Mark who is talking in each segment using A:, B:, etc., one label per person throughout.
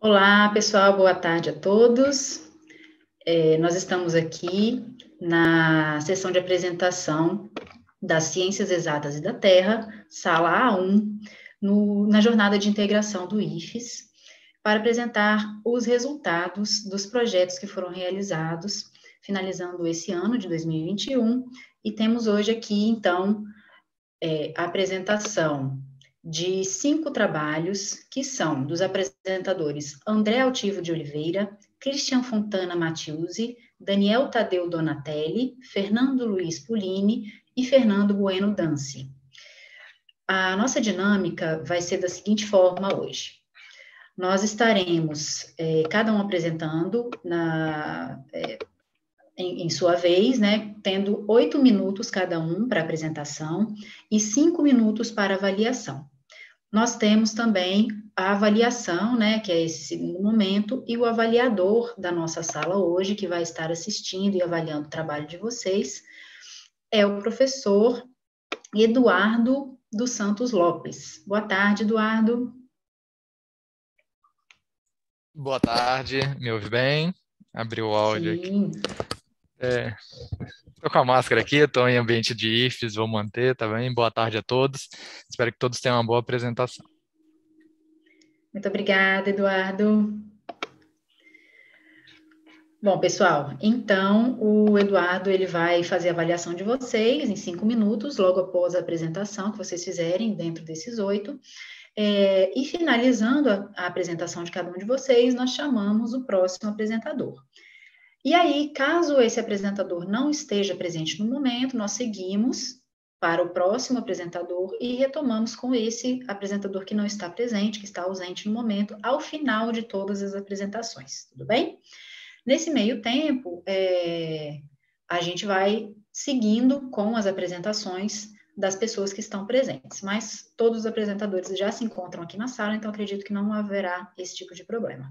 A: Olá, pessoal, boa tarde a todos. Nós estamos aqui na sessão de apresentação das Ciências Exatas e da Terra, sala A1, na jornada de integração do IFES, para apresentar os resultados dos projetos que foram realizados, finalizando esse ano de 2021, e temos hoje aqui, então, a apresentação de 5 trabalhos, que são dos apresentadores André Altivo de Oliveira, Christian Fontana Mattiusi, Daniel Tadeu Donatelli, Fernando Luiz Pulini e Fernando Bueno Danci. A nossa dinâmica vai ser da seguinte forma hoje. Nós estaremos, cada um apresentando em sua vez, né, tendo 8 minutos cada um para apresentação e 5 minutos para avaliação. Nós temos também a avaliação, né, que é esse segundo momento, e o avaliador da nossa sala hoje, que vai estar assistindo e avaliando o trabalho de vocês, é o professor Eduardo dos Santos Lopes. Boa tarde, Eduardo.
B: Boa tarde, me ouve bem? Abriu o áudio
A: Sim.
B: aqui. Estou com a máscara aqui, estou em ambiente de IFES, vou manter, tá bem? Boa tarde a todos. Espero que todos tenham uma boa apresentação.
A: Muito obrigada, Eduardo. Bom, pessoal, então o Eduardo ele vai fazer a avaliação de vocês em 5 minutos, logo após a apresentação que vocês fizerem dentro desses 8. E finalizando a apresentação de cada um de vocês, nós chamamos o próximo apresentador. E aí, caso esse apresentador não esteja presente no momento, nós seguimos para o próximo apresentador e retomamos com esse apresentador que não está presente, que está ausente no momento, ao final de todas as apresentações, tudo bem? Nesse meio tempo, a gente vai seguindo com as apresentações das pessoas que estão presentes, mas todos os apresentadores já se encontram aqui na sala, então acredito que não haverá esse tipo de problema.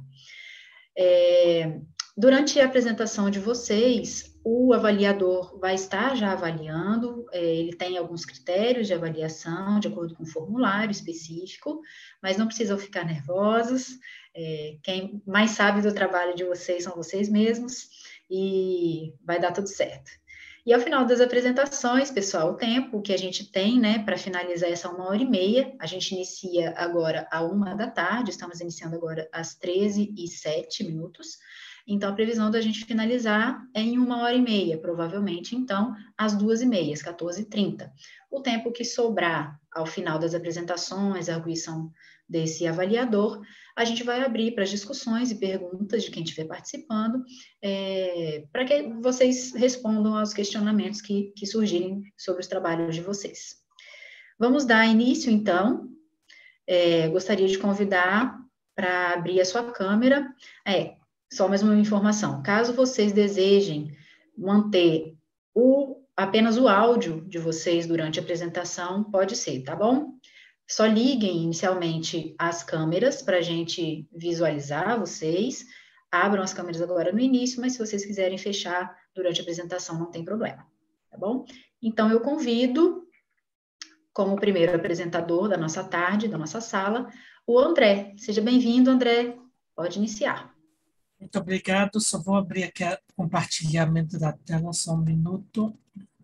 A: Durante a apresentação de vocês, o avaliador vai estar já avaliando, ele tem alguns critérios de avaliação, de acordo com o formulário específico, mas não precisam ficar nervosos, quem mais sabe do trabalho de vocês são vocês mesmos, e vai dar tudo certo. E ao final das apresentações, pessoal, o tempo que a gente tem, né, para finalizar essa 1h30, a gente inicia agora às 13h, estamos iniciando agora às 13h07, então a previsão da gente finalizar é em 1h30, provavelmente, então, às 2h30, às 14h30. O tempo que sobrar ao final das apresentações, a arguição desse avaliador, a gente vai abrir para discussões e perguntas de quem estiver participando, para que vocês respondam aos questionamentos que surgirem sobre os trabalhos de vocês. Vamos dar início, então. Gostaria de convidar para abrir a sua câmera. Só mais uma informação. Caso vocês desejem manter apenas o áudio de vocês durante a apresentação, pode ser, tá bom? Só liguem inicialmente as câmeras para a gente visualizar vocês. Abram as câmeras agora no início, mas se vocês quiserem fechar durante a apresentação, não tem problema, tá bom? Então, eu convido, como primeiro apresentador da nossa tarde, da nossa sala, o André. Seja bem-vindo, André. Pode iniciar.
C: Muito obrigado. Só vou abrir aqui o compartilhamento da tela, só um minuto.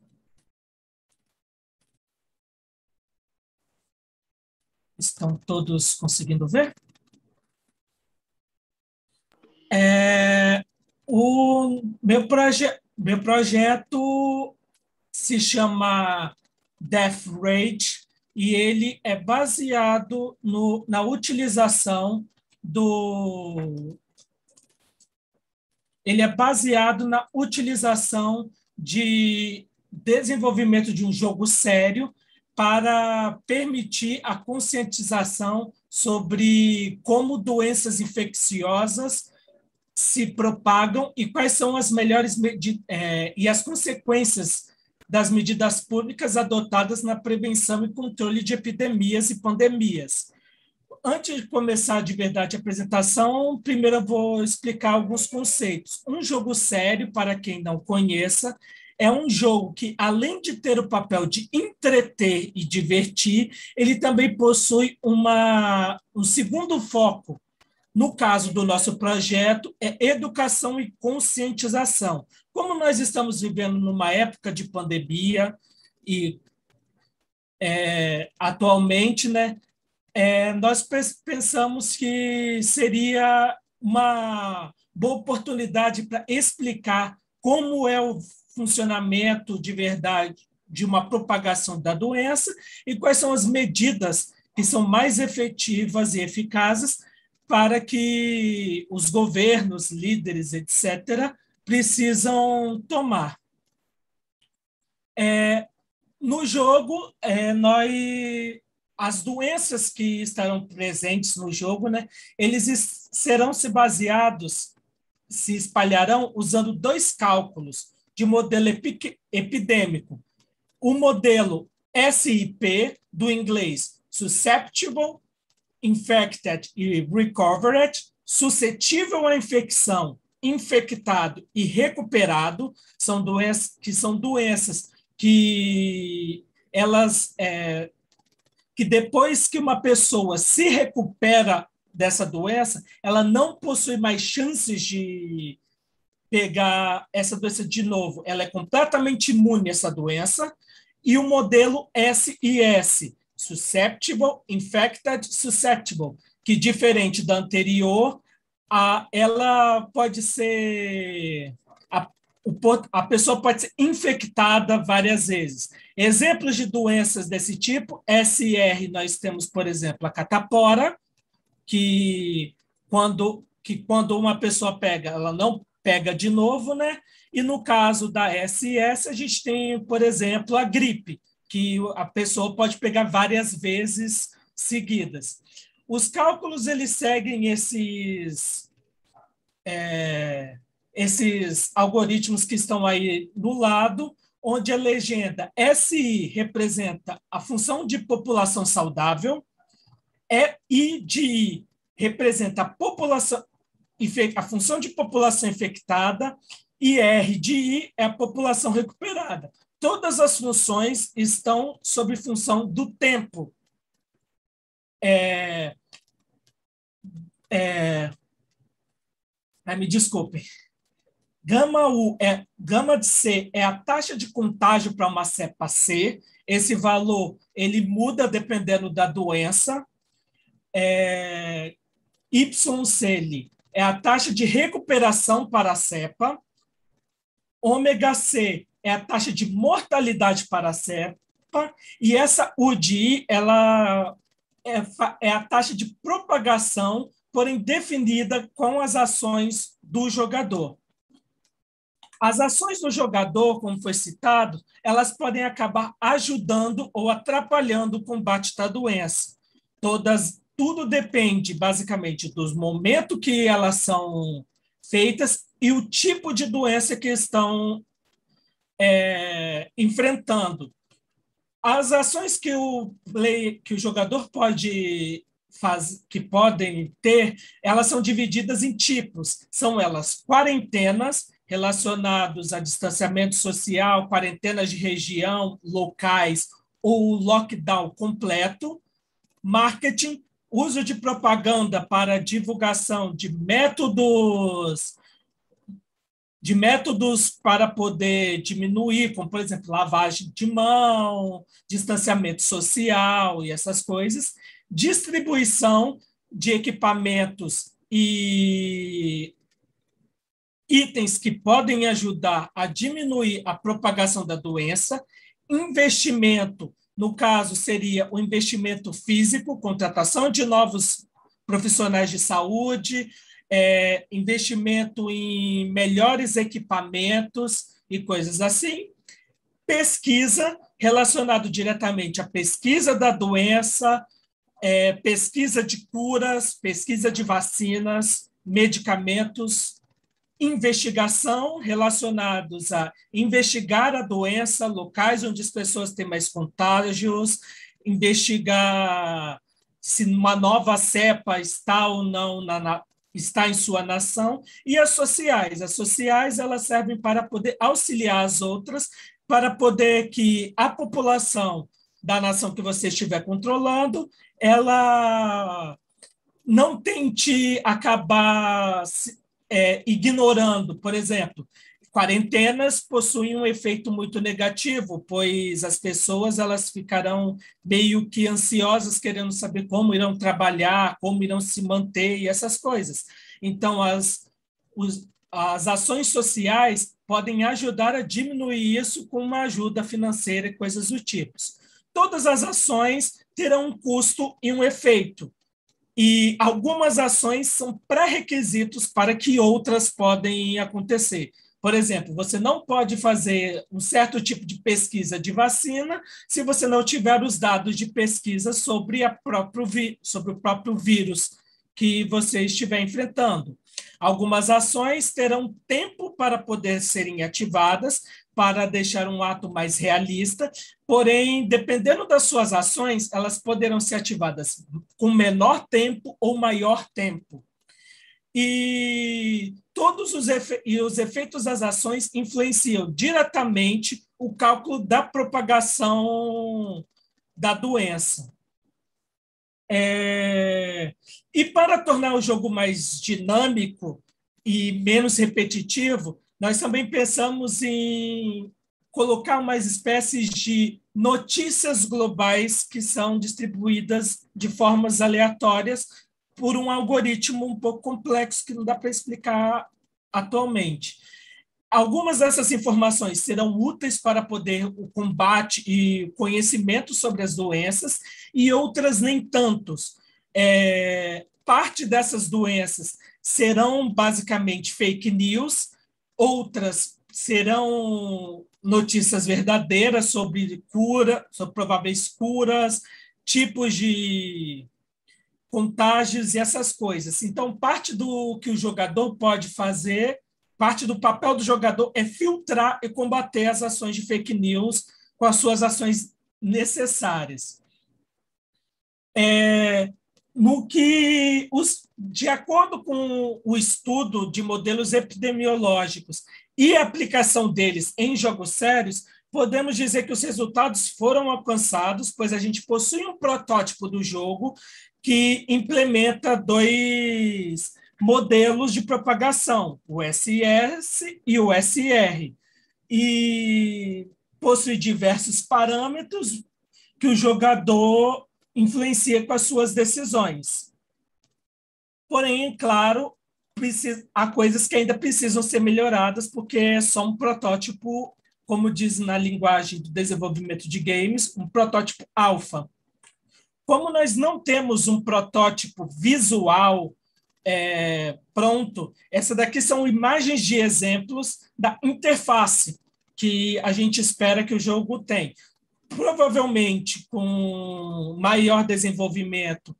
C: Estão todos conseguindo ver? O meu projeto se chama Death Rate e ele é baseado na utilização de desenvolvimento de um jogo sério para permitir a conscientização sobre como doenças infecciosas se propagam e quais são as melhores e as consequências das medidas públicas adotadas na prevenção e controle de epidemias e pandemias. Antes de começar de verdade a apresentação, primeiro eu vou explicar alguns conceitos. Um jogo sério, para quem não conheça, é um jogo que, além de ter o papel de entreter e divertir, ele também possui um segundo foco No caso do nosso projeto, é educação e conscientização. Como nós estamos vivendo numa época de pandemia e atualmente, né, nós pensamos que seria uma boa oportunidade para explicar como é o funcionamento de verdade de uma propagação da doença e quais são as medidas que são mais efetivas e eficazes para que os governos, líderes, etc., precisam tomar. No jogo, as doenças que estarão presentes no jogo, né, eles serão se espalharão usando 2 cálculos de modelo epidêmico. O modelo SIP, do inglês Susceptible, Infected e Recovered, suscetível à infecção, infectado e recuperado, são doenças que elas que depois que uma pessoa se recupera dessa doença, ela não possui mais chances de pegar essa doença de novo. Ela é completamente imune a essa doença. E o modelo SIS, Susceptible, Infected, Susceptible, que, diferente da anterior, ela pode ser... A pessoa pode ser infectada várias vezes. Exemplos de doenças desse tipo, SR, nós temos, por exemplo, a catapora, que quando uma pessoa pega, ela não pega de novo, né? E no caso da SS, a gente tem, por exemplo, a gripe, que a pessoa pode pegar várias vezes seguidas. Os cálculos, eles seguem esses algoritmos que estão aí do lado, onde a legenda SI representa a função de população saudável, I de I representa a função de população infectada e R de I é a população recuperada. Todas as funções estão sob função do tempo. Me desculpem. Gama de C é a taxa de contágio para uma cepa C. Esse valor ele muda dependendo da doença. YC é a taxa de recuperação para a cepa. Ômega C é a taxa de mortalidade para a cepa. E essa U de I ela é a taxa de propagação, porém definida com as ações do jogador. As ações do jogador, como foi citado, elas podem acabar ajudando ou atrapalhando o combate da doença. Tudo depende, basicamente, dos momentos que elas são feitas e o tipo de doença que estão enfrentando. As ações que o jogador que podem ter, elas são divididas em tipos. São elas quarentenas, relacionados a distanciamento social, quarentenas de região, locais ou lockdown completo, marketing, uso de propaganda para divulgação de métodos para poder diminuir, como, por exemplo, lavagem de mão, distanciamento social e essas coisas, distribuição de equipamentos e itens que podem ajudar a diminuir a propagação da doença, investimento, no caso, seria o investimento físico, contratação de novos profissionais de saúde, investimento em melhores equipamentos e coisas assim. Pesquisa, relacionado diretamente à pesquisa da doença, pesquisa de curas, pesquisa de vacinas, medicamentos. Investigação, relacionados a investigar a doença, locais onde as pessoas têm mais contágios, investigar se uma nova cepa está ou não está em sua nação, e as sociais elas servem para poder auxiliar as outras, para poder que a população da nação que você estiver controlando, ela não tente acabar ignorando, por exemplo, quarentenas possuem um efeito muito negativo, pois as pessoas elas ficarão meio que ansiosas, querendo saber como irão trabalhar, como irão se manter e essas coisas. Então, as ações sociais podem ajudar a diminuir isso com uma ajuda financeira e coisas do tipo. Todas as ações terão um custo e um efeito. E algumas ações são pré-requisitos para que outras podem acontecer. Por exemplo, você não pode fazer um certo tipo de pesquisa de vacina se você não tiver os dados de pesquisa sobre o próprio vírus que você estiver enfrentando. Algumas ações terão tempo para poder serem ativadas, para deixar um ato mais realista, porém, dependendo das suas ações, elas poderão ser ativadas com menor tempo ou maior tempo. E todos os efeitos das ações influenciam diretamente o cálculo da propagação da doença. E para tornar o jogo mais dinâmico e menos repetitivo, nós também pensamos em colocar umas espécies de notícias globais que são distribuídas de formas aleatórias por um algoritmo um pouco complexo que não dá para explicar atualmente. Algumas dessas informações serão úteis para poder o combate e conhecimento sobre as doenças e outras nem tantos. Parte dessas doenças serão basicamente fake news, outras serão notícias verdadeiras sobre cura, sobre prováveis curas, tipos de contágios e essas coisas. Então, parte do que o jogador pode fazer, parte do papel do jogador é filtrar e combater as ações de fake news com as suas ações necessárias. De acordo com o estudo de modelos epidemiológicos e a aplicação deles em jogos sérios, podemos dizer que os resultados foram alcançados, pois a gente possui um protótipo do jogo que implementa 2 modelos de propagação, o SS e o SR, e possui diversos parâmetros que o jogador influencia com as suas decisões. Porém, claro, há coisas que ainda precisam ser melhoradas, porque é só um protótipo, como diz na linguagem do desenvolvimento de games, um protótipo alfa. Como nós não temos um protótipo visual pronto, essa daqui são imagens de exemplos da interface que a gente espera que o jogo tenha. Provavelmente, com maior desenvolvimento,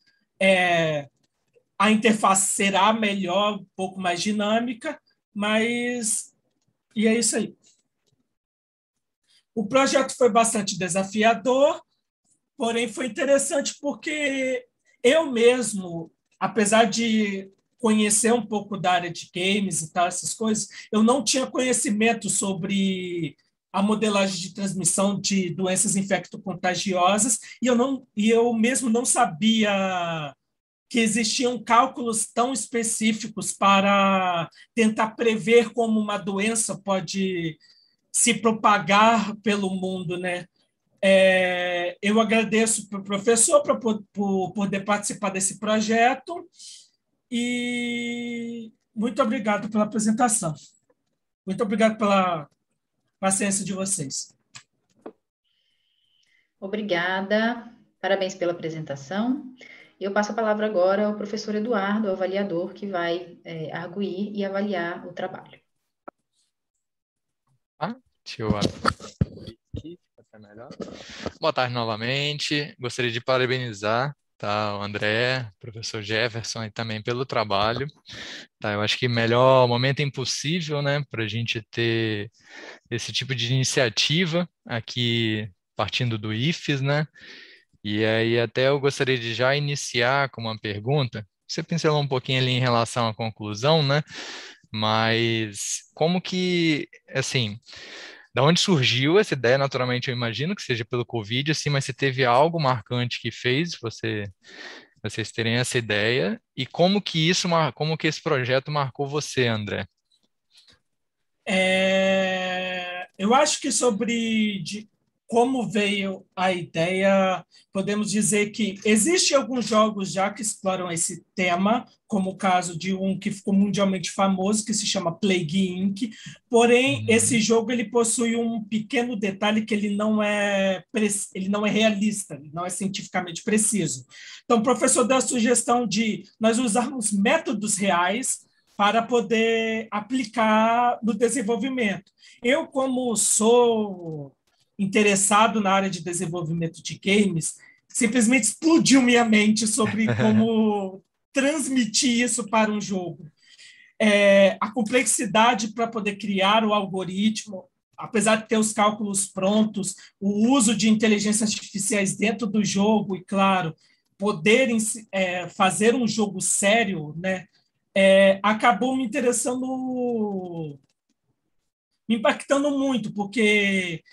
C: a interface será melhor, um pouco mais dinâmica, mas... E é isso aí. O projeto foi bastante desafiador, porém foi interessante porque eu mesmo, apesar de conhecer um pouco da área de games e tal, essas coisas, eu não tinha conhecimento sobre a modelagem de transmissão de doenças infecto-contagiosas e eu mesmo não sabia que existiam cálculos tão específicos para tentar prever como uma doença pode se propagar pelo mundo, né? Eu agradeço para o professor por poder participar desse projeto e muito obrigado pela apresentação. Muito obrigado pela paciência de vocês.
A: Obrigada, parabéns pela apresentação. Eu passo a palavra agora ao professor Eduardo, o avaliador, que vai arguir e avaliar o trabalho.
B: Deixa eu abrir aqui, para ser melhor. Boa tarde novamente. Gostaria de parabenizar o André, o professor Jefferson, e também pelo trabalho. Eu acho que melhor momento é impossível, né, para a gente ter esse tipo de iniciativa aqui partindo do IFES, né? E aí até eu gostaria de já iniciar com uma pergunta. Você pincelou um pouquinho ali em relação à conclusão, né? Mas como que, assim, da onde surgiu essa ideia? Naturalmente eu imagino que seja pelo Covid, assim, mas se teve algo marcante que fez você vocês terem essa ideia, e como que esse projeto marcou você, André?
C: Eu acho que como veio a ideia, podemos dizer que existem alguns jogos já que exploram esse tema, como o caso de um que ficou mundialmente famoso, que se chama Plague Inc. Porém, esse jogo ele possui um pequeno detalhe que ele não é realista, ele não é cientificamente preciso. Então, o professor deu a sugestão de nós usarmos métodos reais para poder aplicar no desenvolvimento. Eu, como sou interessado na área de desenvolvimento de games, simplesmente explodiu minha mente sobre como transmitir isso para um jogo. A complexidade para poder criar o algoritmo, apesar de ter os cálculos prontos, o uso de inteligências artificiais dentro do jogo e, claro, poder fazer um jogo sério, né, acabou me impactando muito, porque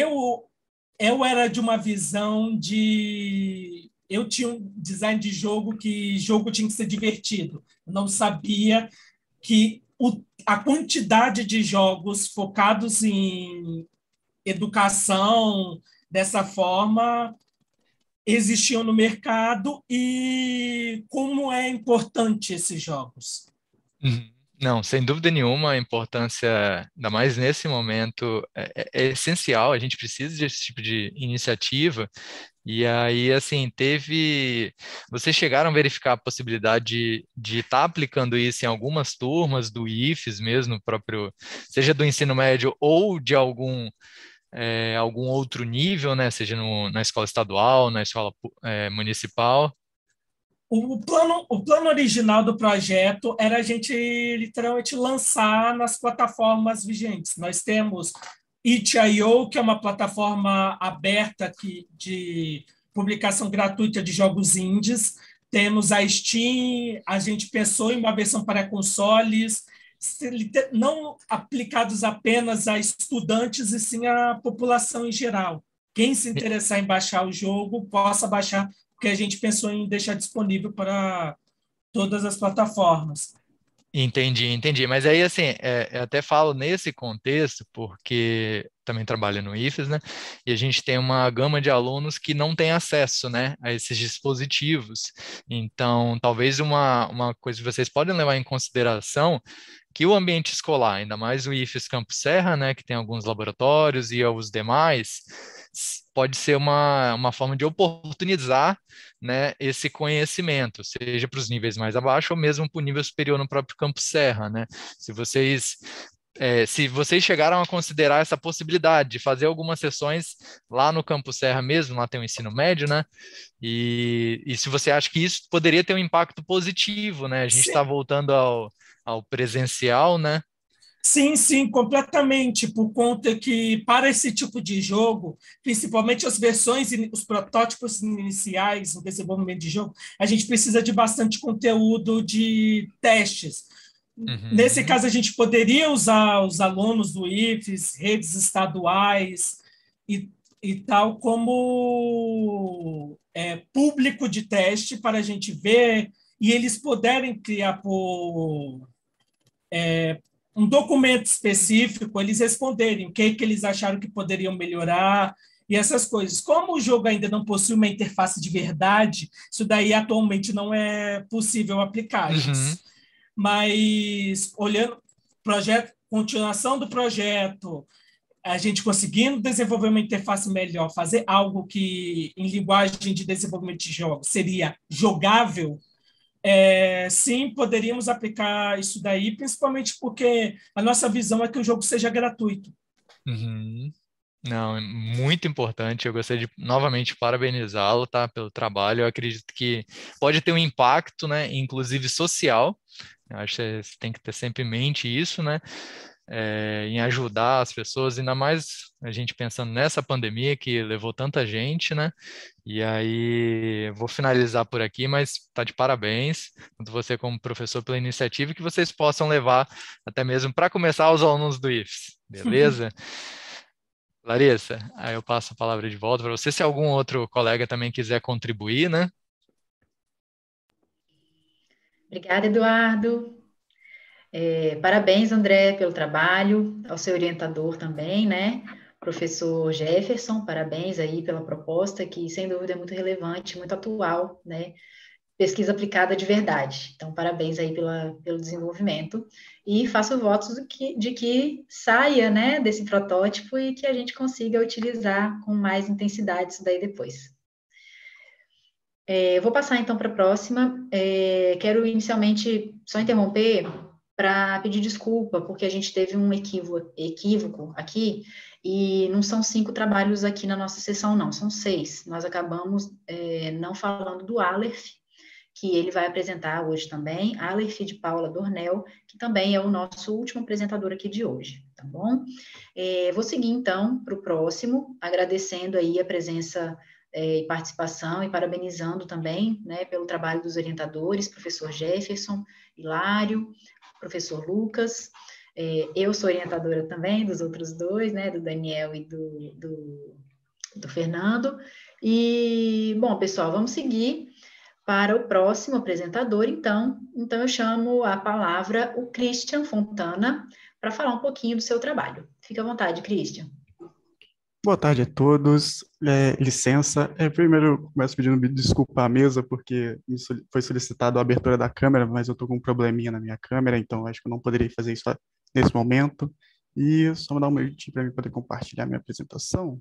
C: eu era de uma visão de... Eu tinha um design de jogo que jogo tinha que ser divertido. Eu não sabia que a quantidade de jogos focados em educação dessa forma existiam no mercado e como é importante esses jogos.
B: Não, sem dúvida nenhuma, a importância, ainda mais nesse momento, é essencial. A gente precisa desse tipo de iniciativa. E aí, assim, vocês chegaram a verificar a possibilidade de estar aplicando isso em algumas turmas do IFES mesmo, próprio, seja do ensino médio ou de algum outro nível, né? Seja na escola estadual, na escola municipal.
C: O plano original do projeto era a gente literalmente lançar nas plataformas vigentes. Nós temos itch.io, que é uma plataforma aberta de publicação gratuita de jogos indies. Temos a Steam, a gente pensou em uma versão para consoles, não aplicados apenas a estudantes, e sim à população em geral. Quem se interessar em baixar o jogo, possa baixar, porque a gente pensou em deixar disponível para todas as plataformas.
B: Entendi. Mas aí, assim, eu até falo nesse contexto, porque também trabalho no IFES, né? E a gente tem uma gama de alunos que não tem acesso, né, a esses dispositivos. Então, talvez uma coisa que vocês podem levar em consideração que o ambiente escolar, ainda mais o IFES Campo Serra, né, que tem alguns laboratórios e os demais, pode ser uma forma de oportunizar, né, esse conhecimento, seja para os níveis mais abaixo ou mesmo para o nível superior no próprio Campo Serra, né? Se vocês chegaram a considerar essa possibilidade de fazer algumas sessões lá no Campo Serra mesmo, lá tem o ensino médio, né? E se você acha que isso poderia ter um impacto positivo, né? A gente está voltando ao presencial, né?
C: Sim, completamente, por conta que para esse tipo de jogo, principalmente as versões e os protótipos iniciais no desenvolvimento de jogo, a gente precisa de bastante conteúdo de testes. Nesse caso, a gente poderia usar os alunos do IFES, redes estaduais e tal como público de teste para a gente ver e eles poderem criar um documento específico, eles responderem o que eles acharam que poderiam melhorar e essas coisas. Como o jogo ainda não possui uma interface de verdade, isso daí atualmente não é possível aplicar isso. Mas olhando continuação do projeto, a gente conseguindo desenvolver uma interface melhor, fazer algo que em linguagem de desenvolvimento de jogos seria jogável, sim, poderíamos aplicar isso daí, principalmente porque a nossa visão é que o jogo seja gratuito.
B: Não, é muito importante. Eu gostaria de novamente parabenizá-lo, tá, pelo trabalho. Eu acredito que pode ter um impacto, né, inclusive social. Eu acho que você tem que ter sempre em mente isso, né, em ajudar as pessoas, ainda mais a gente pensando nessa pandemia que levou tanta gente, né? E aí, vou finalizar por aqui, mas tá de parabéns, tanto você como professor pela iniciativa, e que vocês possam levar até mesmo para começar os alunos do IFES, beleza? Larissa, aí eu passo a palavra de volta para você, se algum outro colega também quiser contribuir, né?
A: Obrigada, Eduardo. Parabéns, André, pelo trabalho, ao seu orientador também, né? Professor Jefferson, parabéns aí pela proposta, que sem dúvida é muito relevante, muito atual, né? Pesquisa aplicada de verdade. Então, parabéns aí pelo desenvolvimento. E faço votos de que saia, né, desse protótipo e que a gente consiga utilizar com mais intensidade isso daí depois. Eu vou passar então para a próxima. Quero inicialmente só interromper para pedir desculpa, porque a gente teve um equívoco aqui, e não são 5 trabalhos aqui na nossa sessão, não, são 6. Nós acabamos não falando do Aleph, que ele vai apresentar hoje também, Aleph de Paula Dornel, que também é o nosso último apresentador aqui de hoje, tá bom? Vou seguir então para o próximo, agradecendo aí a presença e participação e parabenizando também, né, pelo trabalho dos orientadores, professor Jefferson, Hilário, professor Lucas. Eu sou orientadora também dos outros dois, né, do Daniel e do Fernando. E, bom, pessoal, vamos seguir para o próximo apresentador, então. Então, eu chamo a palavra o Christian Fontana para falar um pouquinho do seu trabalho. Fique à vontade, Christian.
D: Boa tarde a todos. Licença. Primeiro, eu começo pedindo desculpa à mesa, porque foi solicitado a abertura da câmera, mas eu estou com um probleminha na minha câmera, então acho que eu não poderia fazer isso nesse momento. E só me dar um minutinho para eu poder compartilhar minha apresentação.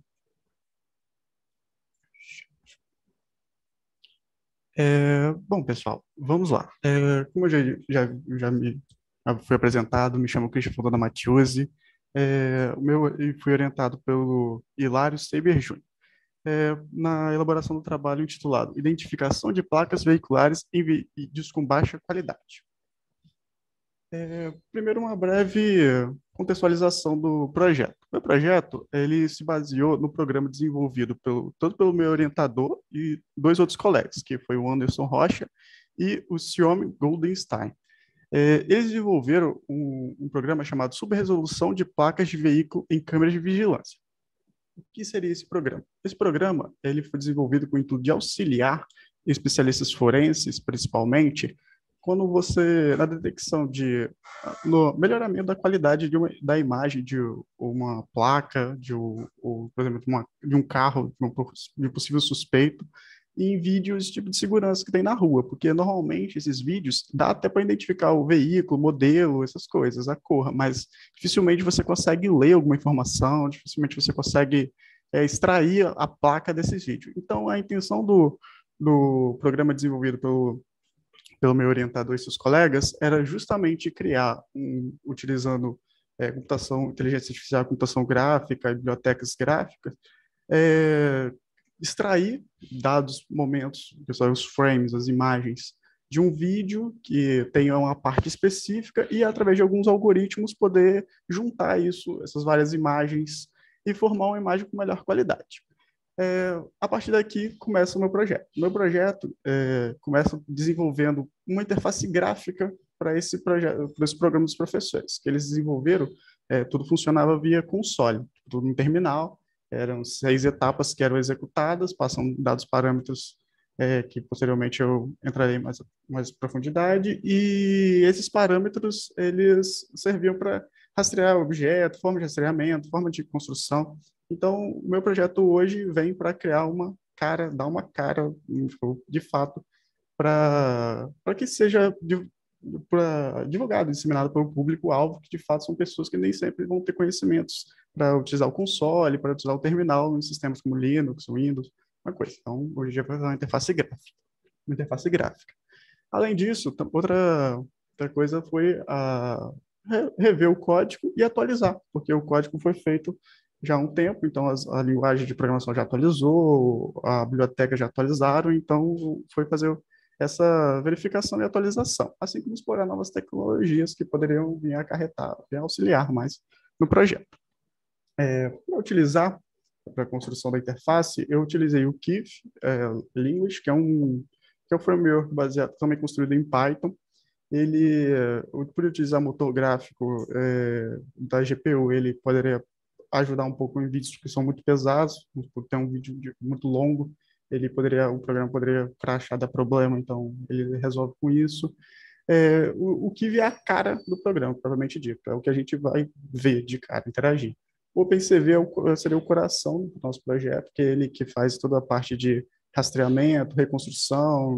D: Bom, pessoal, vamos lá. Como eu já fui apresentado, me chamo Christian Fontana Mattiusi. E fui orientado pelo Hilário Seiber Júnior, na elaboração do trabalho intitulado Identificação de placas veiculares em vídeos com baixa qualidade. Primeiro, uma breve contextualização do projeto. O meu projeto ele se baseou no programa desenvolvido tanto pelo meu orientador e 2 outros colegas, que foi o Anderson Rocha e o Xiome Goldenstein. Eles desenvolveram um programa chamado Subresolução de Placas de Veículo em Câmeras de Vigilância. O que seria esse programa? Esse programa ele foi desenvolvido com o intuito de auxiliar especialistas forenses, principalmente, quando na detecção no melhoramento da qualidade da imagem de uma placa, por exemplo, de um carro, de um possível suspeito, em vídeos tipo de segurança que tem na rua, porque normalmente esses vídeos dá até para identificar o veículo, o modelo, essas coisas, a cor, mas dificilmente você consegue ler alguma informação, dificilmente você consegue extrair a placa desses vídeos. Então, a intenção do programa desenvolvido pelo meu orientador e seus colegas era justamente criar, utilizando inteligência artificial, computação gráfica e bibliotecas gráficas, extrair dados, momentos, pessoal, os frames, as imagens de um vídeo que tenha uma parte específica e, através de alguns algoritmos, poder juntar essas várias imagens e formar uma imagem com melhor qualidade. A partir daqui começa o meu projeto. O meu projeto começa desenvolvendo uma interface gráfica para esse programa dos professores, que eles desenvolveram. Tudo funcionava via console, tudo no terminal. Eram 6 etapas que eram executadas, passam dados parâmetros que posteriormente eu entrarei mais profundidade, e esses parâmetros eles serviam para rastrear objeto, forma de rastreamento, forma de construção. Então, o meu projeto hoje vem para criar dar uma cara, de fato, para que seja divulgado, disseminado para o público-alvo, que de fato são pessoas que nem sempre vão ter conhecimentos para utilizar o console, para utilizar o terminal em sistemas como Linux, Windows, uma coisa. Então, hoje em dia vai fazer uma interface gráfica. Além disso, outra coisa foi rever o código e atualizar, porque o código foi feito já há um tempo, então a linguagem de programação já atualizou, a biblioteca já atualizaram, então foi fazer essa verificação e atualização, assim como explorar novas tecnologias que poderiam vir auxiliar mais no projeto. Para utilizar para a construção da interface, eu utilizei o Kif Language, que é um framework baseado, também construído em Python. Ele, por utilizar motor gráfico da GPU, ele poderia ajudar um pouco em vídeos que são muito pesados, por ter um vídeo muito longo, o programa poderia crashar, dar problema, então ele resolve com isso. O Kivy é a cara do programa, propriamente dito, é o que a gente vai ver de cara, interagir. O OpenCV seria o coração do nosso projeto, que é ele que faz toda a parte de rastreamento, reconstrução,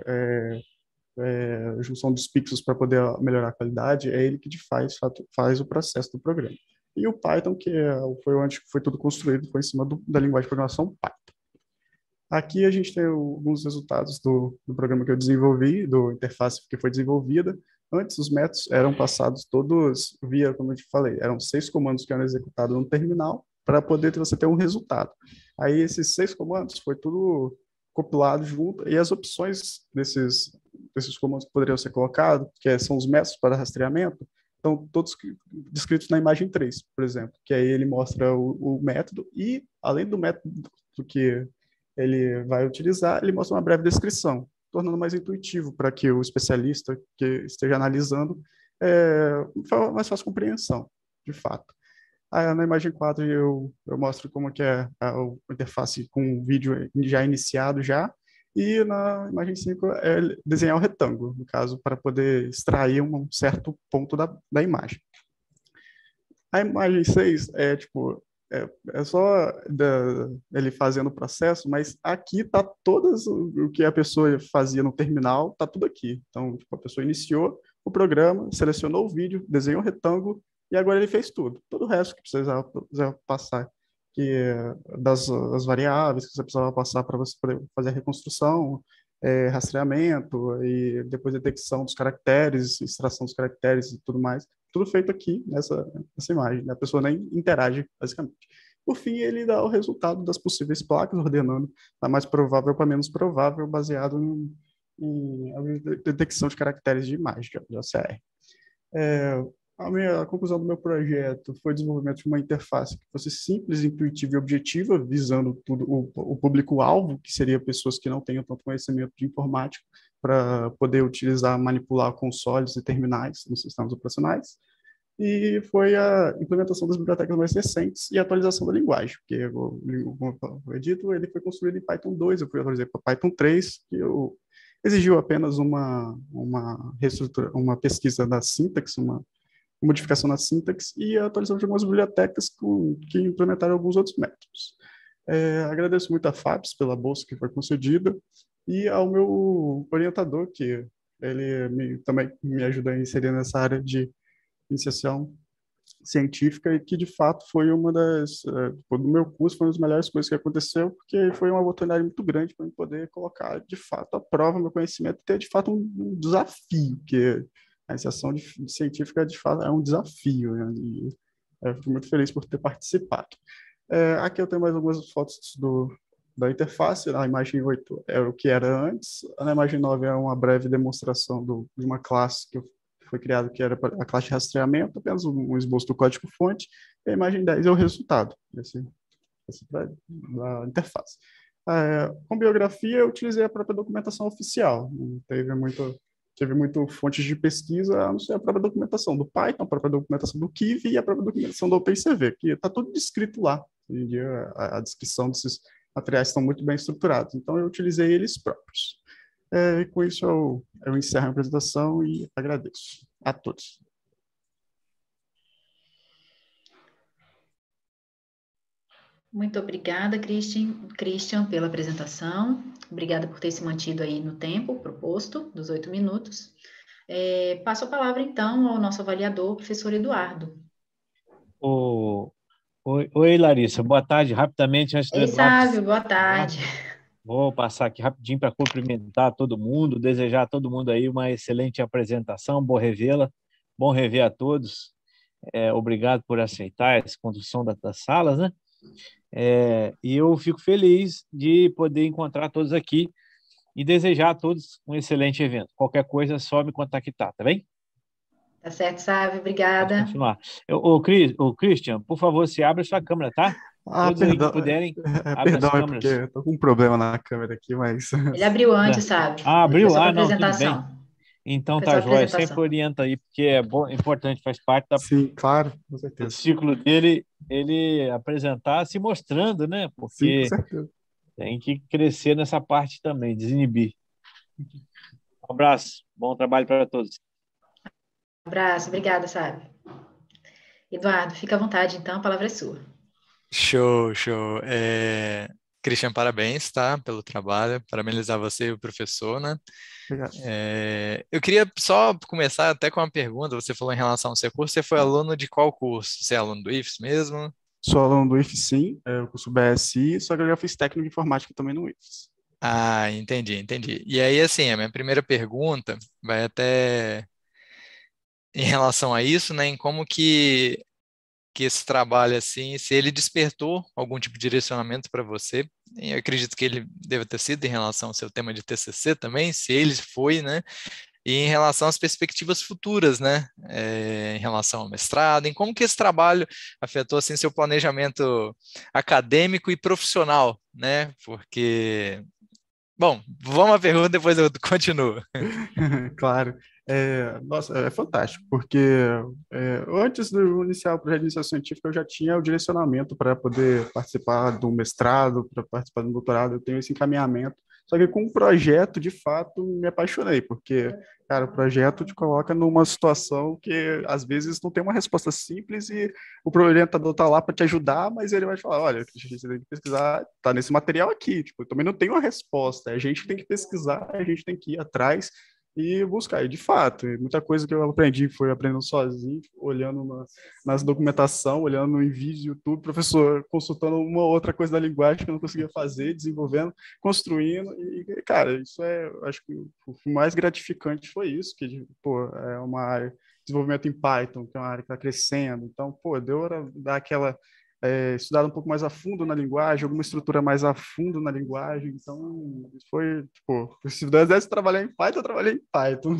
D: junção dos pixels para poder melhorar a qualidade, é ele que faz o processo do programa. E o Python, que foi onde foi tudo construído, foi em cima da linguagem de programação Python. Aqui a gente tem alguns resultados do programa que eu desenvolvi, do interface que foi desenvolvida. Antes, os métodos eram passados todos via, como eu te falei, eram 6 comandos que eram executados no terminal para poder você ter um resultado. Aí, esses 6 comandos foi tudo compilado junto, e as opções desses comandos que poderiam ser colocados, que são os métodos para rastreamento, estão todos descritos na imagem 3, por exemplo, que aí ele mostra o método e, além do método que ele vai utilizar, ele mostra uma breve descrição, tornando mais intuitivo para que o especialista que esteja analisando mais fácil compreensão, de fato. Aí, na imagem 4 eu mostro como que é a interface com o vídeo já iniciado já, e na imagem 5 é desenhar o retângulo, no caso, para poder extrair um certo ponto da imagem. A imagem 6 é só ele fazendo o processo, mas aqui está o que a pessoa fazia no terminal, está tudo aqui. Então, a pessoa iniciou o programa, selecionou o vídeo, desenhou o retângulo, e agora ele fez tudo. Todo o resto que precisava passar, das variáveis que você precisava passar para você poder fazer a reconstrução, rastreamento, e depois detecção dos caracteres, extração dos caracteres e tudo mais. Tudo feito aqui nessa imagem. A pessoa nem interage, basicamente. Por fim, ele dá o resultado das possíveis placas, ordenando da mais provável para menos provável, baseado em detecção de caracteres de imagem, de OCR. A conclusão do meu projeto foi o desenvolvimento de uma interface que fosse simples, intuitiva e objetiva, visando o público-alvo, que seria pessoas que não tenham tanto conhecimento de informática, para poder utilizar, manipular consoles e terminais nos sistemas operacionais. E foi a implementação das bibliotecas mais recentes e a atualização da linguagem, porque, como foi dito, ele foi construído em Python 2, eu fui atualizar para Python 3, que exigiu apenas uma pesquisa da sintaxe, uma modificação na sintaxe e a atualização de algumas bibliotecas que implementaram alguns outros métodos. Agradeço muito a FAPES pela bolsa que foi concedida e ao meu orientador, que ele também me ajudou a inserir nessa área de iniciação científica e que, de fato, foi do meu curso, foi uma das melhores coisas que aconteceu, porque foi uma oportunidade muito grande para eu poder colocar, de fato, à prova meu conhecimento e ter, de fato, um desafio, que a iniciação científica, de fato, é um desafio, né? E eu fico muito feliz por ter participado. Aqui eu tenho mais algumas fotos da interface. A imagem 8 é o que era antes. A imagem 9 é uma breve demonstração de uma classe que foi criada, que era a classe de rastreamento, apenas um esboço do código-fonte. E a imagem 10 é o resultado da interface. Com biografia, eu utilizei a própria documentação oficial. Não teve muito fontes de pesquisa, a não ser a própria documentação do Python, a própria documentação do Kivy e a própria documentação do OpenCV, que está tudo descrito lá. Hoje em dia, a descrição desses materiais estão muito bem estruturados, então eu utilizei eles próprios. E com isso eu encerro a apresentação e agradeço a todos.
A: Muito obrigada, Christian, pela apresentação. Obrigada por ter se mantido aí no tempo proposto, dos 8 minutos. Passo a palavra, então, ao nosso avaliador, professor Eduardo.
E: Oi, Larissa. Boa tarde. Rapidamente, antes do
A: Ei,
E: Eduardo...
A: Sávio, boa tarde.
E: Vou passar aqui rapidinho para cumprimentar todo mundo, desejar a todo mundo aí uma excelente apresentação, bom revê-la, bom rever a todos. Obrigado por aceitar essa condução das salas, né? E eu fico feliz de poder encontrar todos aqui e desejar a todos um excelente evento. Qualquer coisa é só me contactar, tá bem?
A: Tá certo, Sávio, obrigada.
E: Pode continuar. Christian, por favor, se abre a sua câmera, tá? Todos aí que puderem, abrem as câmeras.
D: Porque eu tô com um problema na câmera aqui, mas...
A: Ele abriu antes, Sávio.
E: Abriu? Não, tudo bem.
A: Apresentação.
E: Então tá jóia, sempre orienta aí, porque é importante, faz parte
D: Sim, claro, com certeza.
E: do ciclo dele, ele apresentar se mostrando, né? Porque
D: Sim, com certeza.
E: tem que crescer nessa parte também, desinibir. Um abraço, bom trabalho para todos.
A: Um abraço, obrigada, Sábio. Eduardo, fica à vontade, então, a palavra é sua.
B: Show, show. Christian, parabéns, tá, pelo trabalho, parabenizar você e o professor, né?
D: Obrigado.
B: Eu queria só começar até com uma pergunta, você falou em relação ao seu curso, você foi aluno de qual curso? Você é aluno do IFES mesmo?
D: Sou aluno do IFES, sim, o curso BSI, só que eu já fiz técnico de informática também no IFES.
B: Ah, entendi. E aí, assim, a minha primeira pergunta vai até em relação a isso, né, em como que esse trabalho, assim, se ele despertou algum tipo de direcionamento para você. E eu acredito que ele deve ter sido em relação ao seu tema de TCC também, se ele foi, né, e em relação às perspectivas futuras, né, em relação ao mestrado, em como que esse trabalho afetou, assim, seu planejamento acadêmico e profissional, né, porque... Bom, vamos à pergunta, depois eu continuo.
D: Claro. Nossa, é fantástico, porque antes de eu iniciar o projeto de iniciação científica, eu já tinha o direcionamento para poder participar do mestrado, para participar do doutorado, eu tenho esse encaminhamento. Só que com o projeto, de fato, me apaixonei, porque, cara, o projeto te coloca numa situação que, às vezes, não tem uma resposta simples e o orientador está lá para te ajudar, mas ele vai te falar, olha, você tem que pesquisar, tá nesse material aqui, tipo, eu também não tenho uma resposta, a gente tem que pesquisar, a gente tem que ir atrás e buscar. E, de fato, muita coisa que eu aprendi foi aprendendo sozinho, olhando nas documentação, olhando em vídeo, YouTube, professor consultando uma ou outra coisa da linguagem que eu não conseguia fazer, desenvolvendo, construindo. E, cara, isso acho que o mais gratificante foi isso, que, pô, é uma área de desenvolvimento em Python, que é uma área que está crescendo. Então, pô, deu para dar aquela estudado um pouco mais a fundo na linguagem, alguma estrutura mais a fundo na linguagem. Então, foi, tipo, se eu desse trabalhar em Python, eu trabalhei em Python.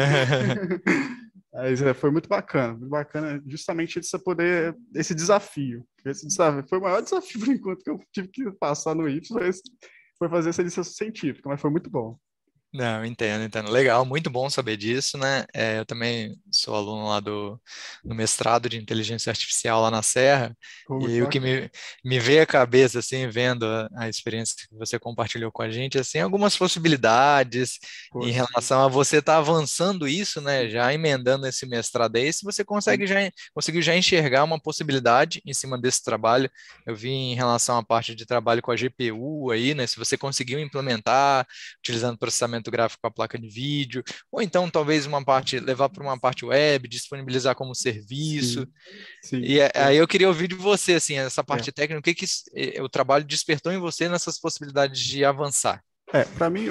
D: Mas foi muito bacana justamente esse desafio. Esse desafio foi o maior desafio, por enquanto, que eu tive que passar no IFES, foi fazer essa licença científica, mas foi muito bom.
B: Não, entendo. Legal, muito bom saber disso, né? Eu também sou aluno lá do mestrado de inteligência artificial lá na Serra, e o que me veio à cabeça, assim, vendo a experiência que você compartilhou com a gente, assim, algumas possibilidades em relação a você estar avançando isso, né? Já emendando esse mestrado aí, se você conseguiu já enxergar uma possibilidade em cima desse trabalho. Eu vi em relação à parte de trabalho com a GPU aí, né? Se você conseguiu implementar, utilizando processamento gráfico com a placa de vídeo, ou então talvez levar para uma parte web, disponibilizar como serviço.
D: Sim.
B: E aí eu queria ouvir de você, assim, essa parte técnica, o que o trabalho despertou em você nessas possibilidades de avançar?
D: Para mim,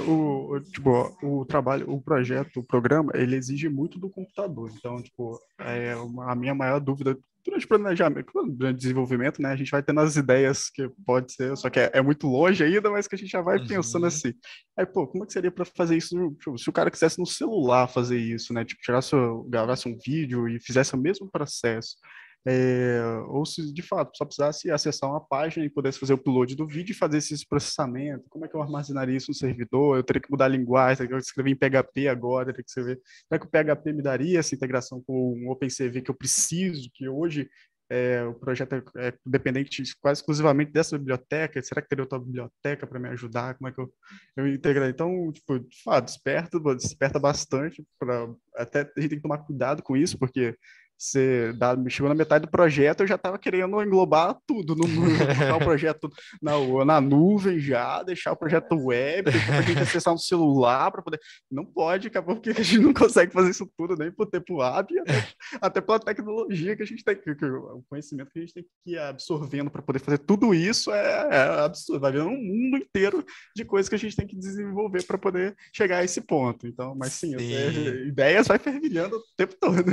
D: o trabalho, o projeto, o programa, ele exige muito do computador. Então, tipo, a minha maior dúvida durante o planejamento, durante o desenvolvimento, né, a gente vai tendo as ideias que pode ser, só que é muito longe ainda, mas que a gente já vai pensando assim. Aí, pô, como é que seria para fazer isso? Tipo, se o cara quisesse no celular fazer isso, né, tipo, gravasse um vídeo e fizesse o mesmo processo. Ou se de fato só precisasse acessar uma página e pudesse fazer o upload do vídeo e fazer esse processamento, como é que eu armazenaria isso no servidor? Eu teria que mudar a linguagem, teria que escrever em PHP agora, teria que escrever. Será que o PHP me daria essa integração com o OpenCV que eu preciso, que hoje o projeto é dependente quase exclusivamente dessa biblioteca? Será que teria outra biblioteca para me ajudar? Como é que eu integrar? Então, tipo, de fato, desperta bastante. Até a gente tem que tomar cuidado com isso, porque me chegou na metade do projeto, eu já estava querendo englobar tudo, colocar o projeto na nuvem já, deixar o projeto web, para a gente acessar no celular, para poder... Não pode, acabou porque a gente não consegue fazer isso tudo, nem por tempo hábil, até pela tecnologia que a gente tem, o conhecimento que a gente tem que ir absorvendo para poder fazer tudo isso é absurdo, vai vir um mundo inteiro de coisas que a gente tem que desenvolver para poder chegar a esse ponto. Então, mas sim. Ideias vai fervilhando o tempo todo.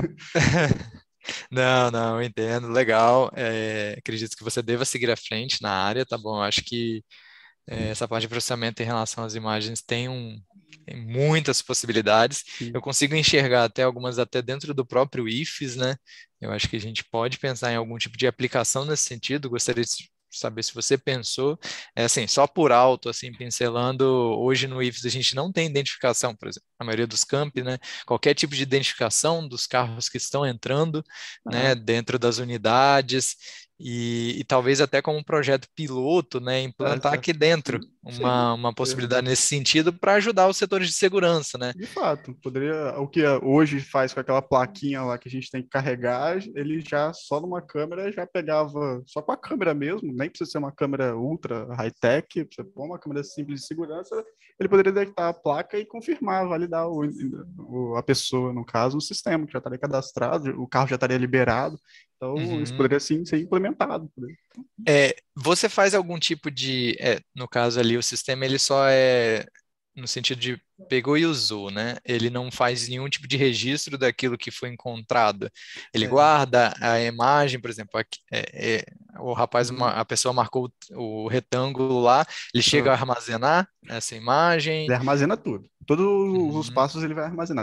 B: Não, eu entendo, legal. Acredito que você deva seguir à frente na área, tá bom? Eu acho que essa parte de processamento em relação às imagens tem muitas possibilidades.
D: Sim.
B: Eu consigo enxergar algumas até dentro do próprio IFES, né? Eu acho que a gente pode pensar em algum tipo de aplicação nesse sentido. Gostaria de saber se você pensou, assim, só por alto, assim, pincelando, hoje no IFES a gente não tem identificação, por exemplo, na maioria dos campi, né, qualquer tipo de identificação dos carros que estão entrando, né, dentro das unidades, e talvez até como um projeto piloto, né, implantar aqui dentro uma possibilidade nesse sentido para ajudar os setores de segurança, né?
D: De fato, poderia, o que hoje faz com aquela plaquinha lá que a gente tem que carregar, ele já só numa câmera já pegava, só com a câmera mesmo, nem precisa ser uma câmera ultra high-tech, você põe uma câmera simples de segurança, ele poderia detectar a placa e confirmar, validar a pessoa, no caso, no sistema, que já estaria cadastrado, o carro já estaria liberado. Então, isso poderia sim ser implementado.
B: Você faz algum tipo de, no caso ali, o sistema ele só é no sentido de pegou e usou, né? Ele não faz nenhum tipo de registro daquilo que foi encontrado. Ele guarda a imagem, por exemplo, o rapaz, a pessoa marcou o retângulo lá, ele chega a armazenar essa imagem.
D: Ele armazena tudo. Todos os passos ele vai armazenar.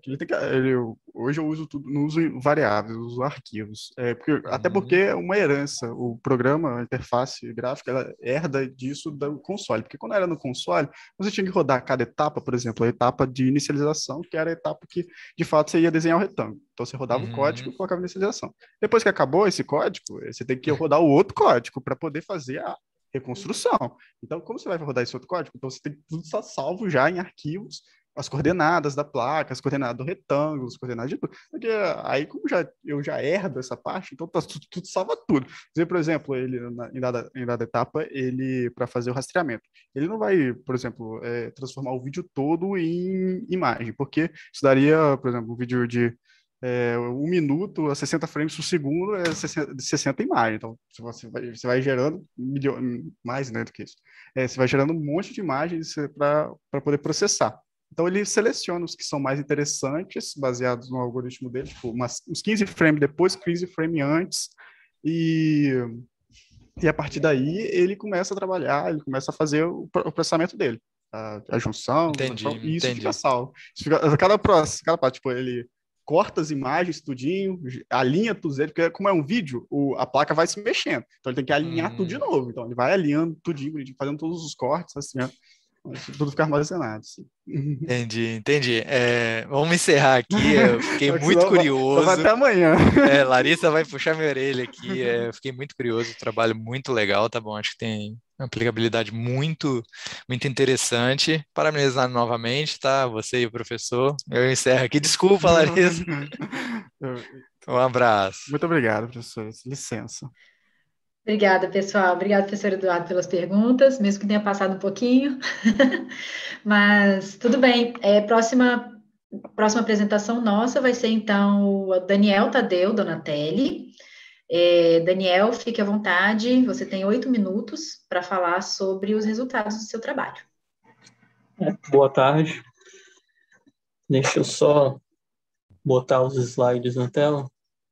D: Hoje eu uso tudo, não uso variáveis, eu uso arquivos. Até porque é uma herança. O programa, a interface gráfica, ela herda disso do console. Porque quando era no console, você tinha que rodar cada etapa, por exemplo, a etapa de inicialização, que era a etapa que, de fato, você ia desenhar o retângulo. Então, você rodava o código e colocava inicialização. Depois que acabou esse código, você tem que rodar o outro código para poder fazer a reconstrução. Então, como você vai rodar esse outro código? Então, você tem tudo salvo já em arquivos, as coordenadas da placa, as coordenadas do retângulo, as coordenadas de tudo. Porque aí, como eu já herdo essa parte, então tudo salva tudo. Por exemplo, ele, em dada etapa, ele, para fazer o rastreamento, ele não vai, por exemplo, transformar o vídeo todo em imagem, porque isso daria, por exemplo, um vídeo de 1 minuto a 60 frames por segundo é 60 imagens. Então, você vai gerando mais, né, do que isso. Você vai gerando um monte de imagens para poder processar. Então, ele seleciona os que são mais interessantes, baseados no algoritmo dele, tipo, uns 15 frames depois, 15 frames antes, e a partir daí ele começa a trabalhar, ele começa a fazer o processamento dele. A junção, e isso fica salvo. Cada parte, tipo, ele corta as imagens tudinho, alinha tudo, porque como é um vídeo, a placa vai se mexendo. Então ele tem que alinhar tudo de novo. Então ele vai alinhando tudinho, fazendo todos os cortes, assim, tudo fica armazenado. Assim.
B: Entendi. Vamos encerrar aqui. Eu fiquei muito curioso.
D: Vai até amanhã.
B: Larissa vai puxar minha orelha aqui. Eu fiquei muito curioso. Trabalho muito legal, tá bom? Acho que tem uma aplicabilidade muito, muito interessante. Parabenizar novamente, tá? Você e o professor. Eu encerro aqui. Desculpa, Larissa. Um abraço.
D: Muito obrigado, professor. Licença.
A: Obrigada, pessoal. Obrigada, professor Eduardo, pelas perguntas, mesmo que tenha passado um pouquinho. Mas tudo bem. Próxima apresentação nossa vai ser, então, o Daniel Tadeu Donatelli. Daniel, fique à vontade. Você tem 8 minutos para falar sobre os resultados do seu trabalho.
F: Boa tarde. Deixa eu só botar os slides na tela.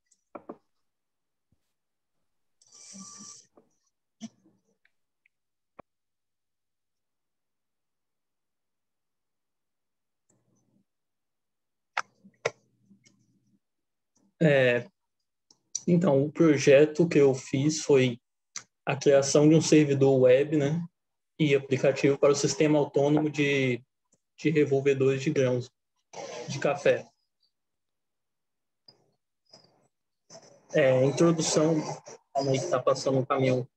F: Então, o projeto que eu fiz foi a criação de um servidor web, né, e aplicativo para o sistema autônomo de revolvedores de grãos de café. Introdução... Calma aí, está passando um caminhão.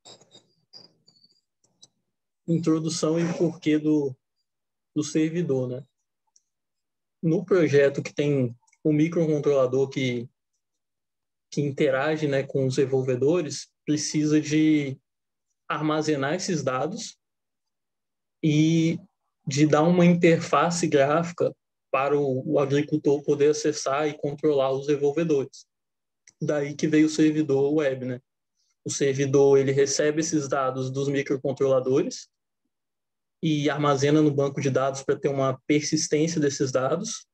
F: Introdução e porquê do servidor, né? No projeto que tem um microcontrolador que interage, né, com os revolvedores, precisa de armazenar esses dados e de dar uma interface gráfica para o agricultor poder acessar e controlar os revolvedores. Daí que veio o servidor web, né? O servidor, ele recebe esses dados dos microcontroladores e armazena no banco de dados para ter uma persistência desses dados,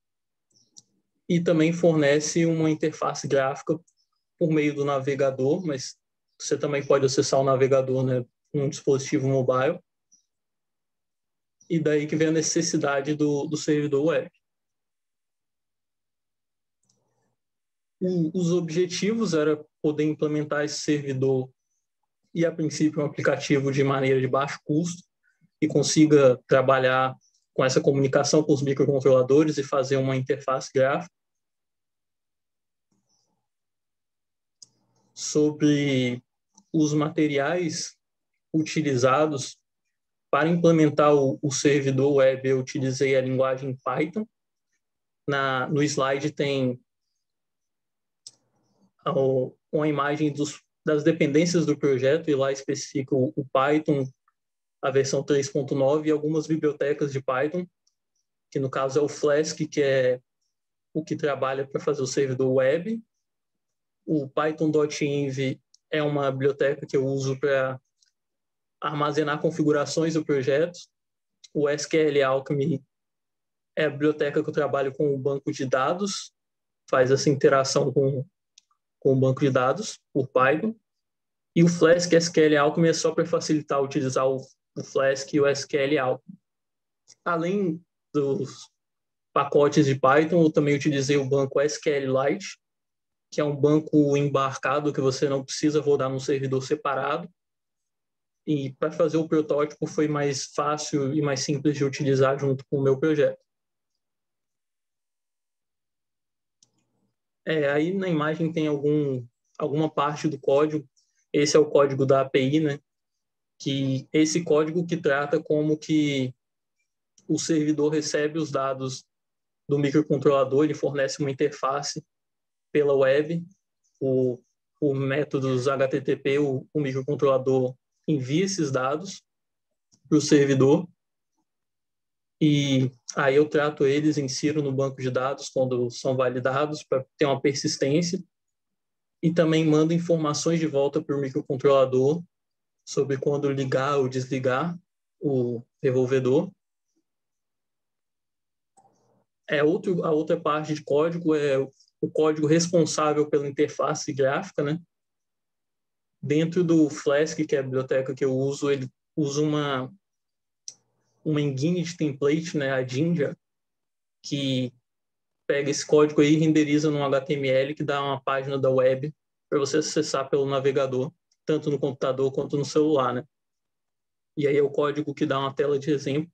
F: e também fornece uma interface gráfica por meio do navegador, mas você também pode acessar o navegador, né, num dispositivo mobile. E daí que vem a necessidade do servidor web. Os objetivos era poder implementar esse servidor e, a princípio, um aplicativo de maneira de baixo custo e consiga trabalhar com essa comunicação com os microcontroladores e fazer uma interface gráfica. sobre os materiais utilizados para implementar o servidor web. Eu utilizei a linguagem Python. No slide tem uma imagem das dependências do projeto, e lá especifica o Python, a versão 3.9, e algumas bibliotecas de Python, que no caso é o Flask, que é o que trabalha para fazer o servidor web. O Python.env é uma biblioteca que eu uso para armazenar configurações do projeto. O SQL Alchemy é a biblioteca que eu trabalho com o banco de dados, faz essa interação com o banco de dados por Python. E o Flask SQL Alchemy é só para facilitar utilizar o Flask e o SQL Alchemy. Além dos pacotes de Python, eu também utilizei o banco SQLite, que é um banco embarcado que você não precisa rodar num servidor separado. E para fazer o protótipo foi mais fácil e mais simples de utilizar junto com o meu projeto. Aí na imagem tem alguma parte do código. Esse é o código da API, né? Que esse código que trata como que o servidor recebe os dados do microcontrolador, ele fornece uma interface pela web, por métodos HTTP, o microcontrolador envia esses dados para o servidor, e aí eu trato eles, insiro no banco de dados quando são validados para ter uma persistência, e também mando informações de volta para o microcontrolador sobre quando ligar ou desligar o resolvedor. A outra parte de código é o código responsável pela interface gráfica, né? Dentro do Flask, que é a biblioteca que eu uso, ele usa uma engine de template, né, a Jinja, que pega esse código aí e renderiza num HTML que dá uma página da web para você acessar pelo navegador, tanto no computador quanto no celular, né? E aí é o código que dá uma tela de exemplo.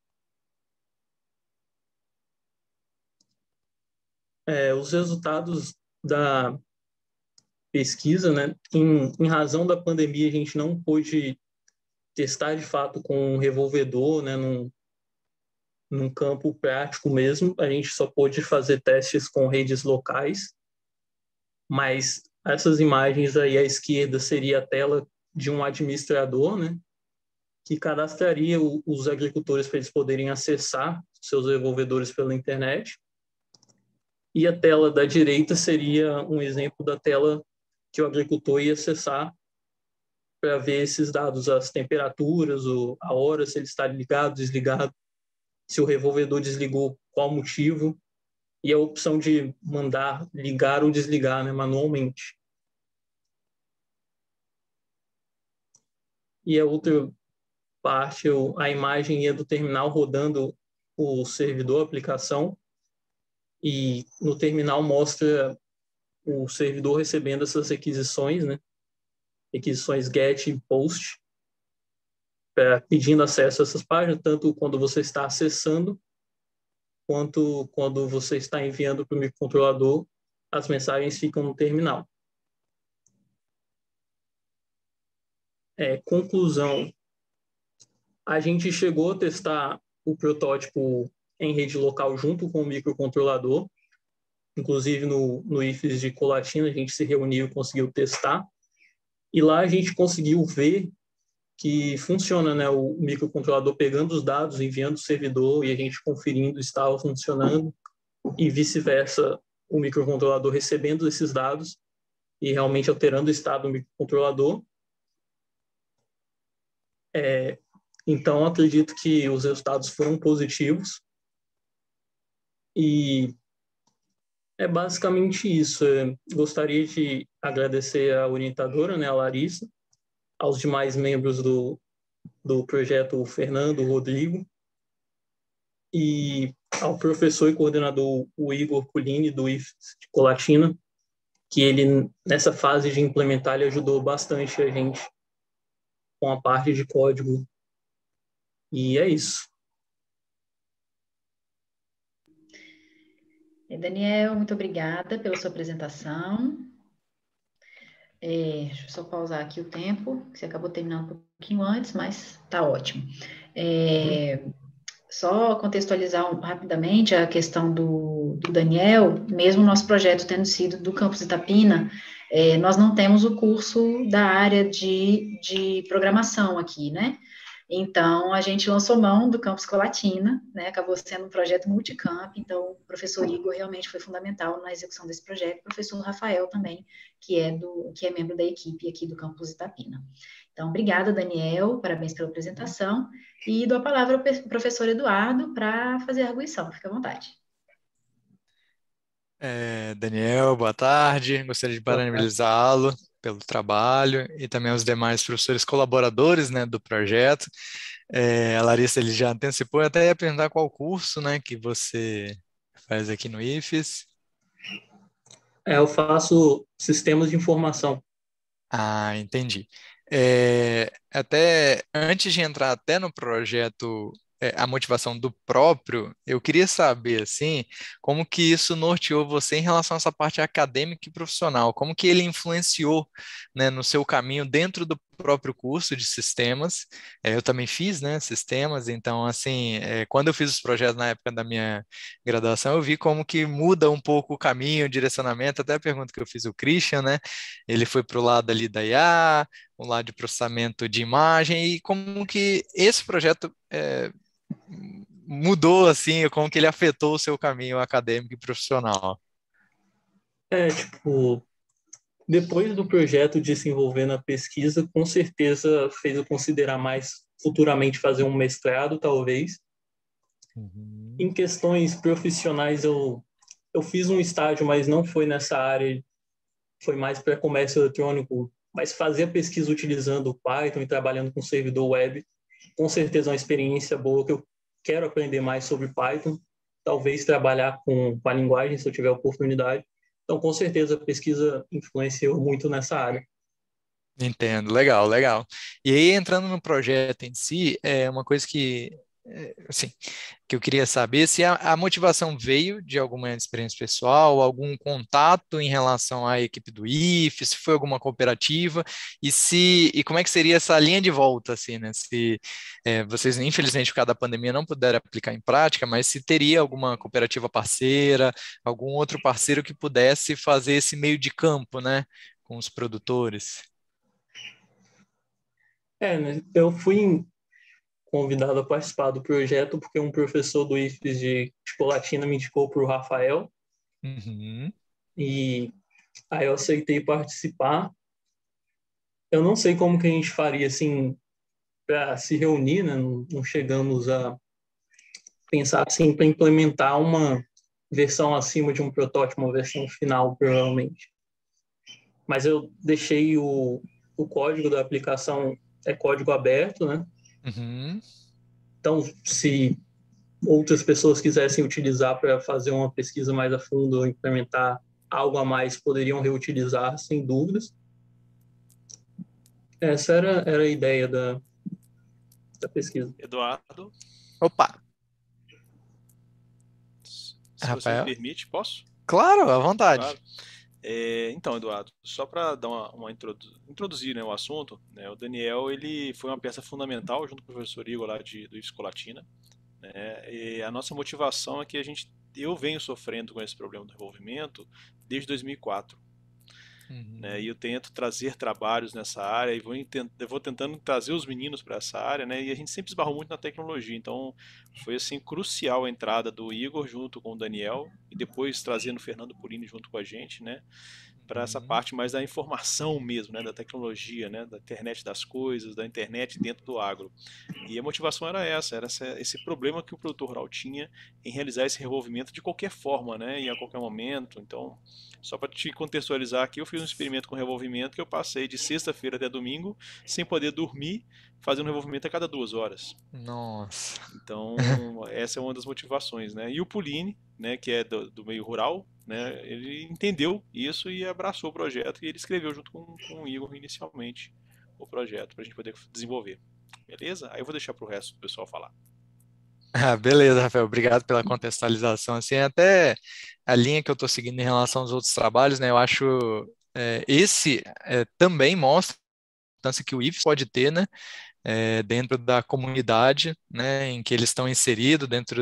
F: Os resultados da pesquisa, né? Em razão da pandemia, a gente não pôde testar de fato com um revolvedor, né? Num campo prático mesmo. A gente só pôde fazer testes com redes locais, mas essas imagens aí à esquerda seria a tela de um administrador, né? Que cadastraria os agricultores para eles poderem acessar seus revolvedores pela internet. E a tela da direita seria um exemplo da tela que o agricultor ia acessar para ver esses dados, as temperaturas, a hora, se ele está ligado, desligado, se o revolvedor desligou, qual motivo, e a opção de mandar ligar ou desligar, né, manualmente. E a outra parte, a imagem ia do terminal rodando o servidor, a aplicação, e no terminal mostra o servidor recebendo essas requisições, né? Requisições GET e POST, pedindo acesso a essas páginas, tanto quando você está acessando, quanto quando você está enviando para o microcontrolador, as mensagens ficam no terminal. Conclusão. A gente chegou a testar o protótipo em rede local junto com o microcontrolador. Inclusive no IFES de Colatina, a gente se reuniu e conseguiu testar. E lá a gente conseguiu ver que funciona, né? O microcontrolador pegando os dados, enviando o servidor e a gente conferindo se estava funcionando, e vice-versa, o microcontrolador recebendo esses dados e realmente alterando o estado do microcontrolador. Então, acredito que os resultados foram positivos. E é basicamente isso. Gostaria de agradecer à orientadora, né, a Larissa, aos demais membros do projeto, o Fernando, o Rodrigo, e ao professor e coordenador, o Igor Culini, do IFES de Colatina, que ele, nessa fase de implementar, ele ajudou bastante a gente com a parte de código. E é isso.
A: Daniel, muito obrigada pela sua apresentação. Deixa eu só pausar aqui o tempo, que você acabou terminando um pouquinho antes, mas tá ótimo. Só contextualizar rapidamente a questão do Daniel, mesmo o nosso projeto tendo sido do campus Itapina, nós não temos o curso da área de programação aqui, né? Então, a gente lançou mão do campus Colatina, né? Acabou sendo um projeto multicamp, então o professor Igor realmente foi fundamental na execução desse projeto, o professor Rafael também, que é membro da equipe aqui do campus Itapina. Então, obrigada, Daniel, parabéns pela apresentação, e dou a palavra ao professor Eduardo para fazer a arguição, fica à vontade.
B: Daniel, boa tarde. Gostaria de parabenizá-lo pelo trabalho e também aos demais professores colaboradores, né, do projeto. A Larissa ele já antecipou, eu até ia perguntar qual curso, né, que você faz aqui no IFES.
F: Eu faço sistemas de informação.
B: Ah, entendi. Até antes de entrar até no projeto, a motivação do próprio, eu queria saber, assim, como que isso norteou você em relação a essa parte acadêmica e profissional, como que ele influenciou, né, no seu caminho dentro do próprio curso de sistemas. Eu também fiz, né, sistemas, então, assim, quando eu fiz os projetos na época da minha graduação, eu vi como que muda um pouco o caminho, o direcionamento, até a pergunta que eu fiz ao Christian, né, ele foi para o lado ali da IA, o lado de processamento de imagem, e como que esse projeto mudou, assim, como que ele afetou o seu caminho acadêmico e profissional.
F: Depois do projeto de se envolver na pesquisa, com certeza fez eu considerar mais futuramente fazer um mestrado, talvez. Em questões profissionais, eu fiz um estágio, mas não foi nessa área, foi mais para comércio eletrônico, mas fazer a pesquisa utilizando o Python e trabalhando com servidor web, com certeza é uma experiência boa, que eu quero aprender mais sobre Python, talvez trabalhar com a linguagem, se eu tiver oportunidade. Então, com certeza, a pesquisa influenciou muito nessa área.
B: Entendo, legal, legal. E aí, entrando no projeto em si, é uma coisa que, assim, que eu queria saber se a motivação veio de alguma experiência pessoal, algum contato em relação à equipe do IFE, se foi alguma cooperativa, e como é que seria essa linha de volta, assim, né? Se vocês, infelizmente, por causa da pandemia, não puderam aplicar em prática, mas se teria alguma cooperativa parceira, algum outro parceiro que pudesse fazer esse meio de campo, né, com os produtores.
F: Né? Eu fui convidado a participar do projeto porque um professor do IFES de Colatina me indicou para o Rafael. E aí eu aceitei participar. Eu não sei como que a gente faria assim para se reunir, né? Não chegamos a pensar assim para implementar uma versão acima de um protótipo, uma versão final, provavelmente. Mas eu deixei o código da aplicação, é código aberto, né? Então, se outras pessoas quisessem utilizar para fazer uma pesquisa mais a fundo ou implementar algo a mais, poderiam reutilizar, sem dúvidas. Essa era a ideia da pesquisa.
G: Eduardo.
B: Opa!
G: Se você me permite, posso?
B: Claro, à vontade.
G: Claro. Então, Eduardo, só para dar introduzir, né, o assunto, né, o Daniel ele foi uma peça fundamental junto com o professor Igor lá do IFES Colatina, né, e a nossa motivação é que eu venho sofrendo com esse problema do envolvimento desde 2004. Né, e eu tento trazer trabalhos nessa área e vou tentando trazer os meninos para essa área, né, e a gente sempre esbarrou muito na tecnologia, então foi assim crucial a entrada do Igor junto com o Daniel e depois trazendo o Fernando Purini junto com a gente, né, para essa parte mais da informação mesmo, né, da tecnologia, né, da internet das coisas, da internet dentro do agro. E a motivação era esse problema que o produtor rural tinha em realizar esse revolvimento de qualquer forma, né, e a qualquer momento. Então, só para te contextualizar aqui, eu fiz um experimento com revolvimento que eu passei de sexta-feira até domingo sem poder dormir, fazendo revolvimento a cada 2 horas.
B: Nossa!
G: Então, essa é uma das motivações, né? E o Puline, né, que é do meio rural, né, ele entendeu isso e abraçou o projeto e ele escreveu junto com o Igor inicialmente o projeto para a gente poder desenvolver. Beleza? Aí eu vou deixar para o resto do pessoal falar.
B: Beleza, Rafael, obrigado pela contextualização. Assim, até a linha que eu estou seguindo em relação aos outros trabalhos, né, eu acho esse também mostra a importância que o IFES pode ter, né, dentro da comunidade, né, em que eles estão inseridos, dentro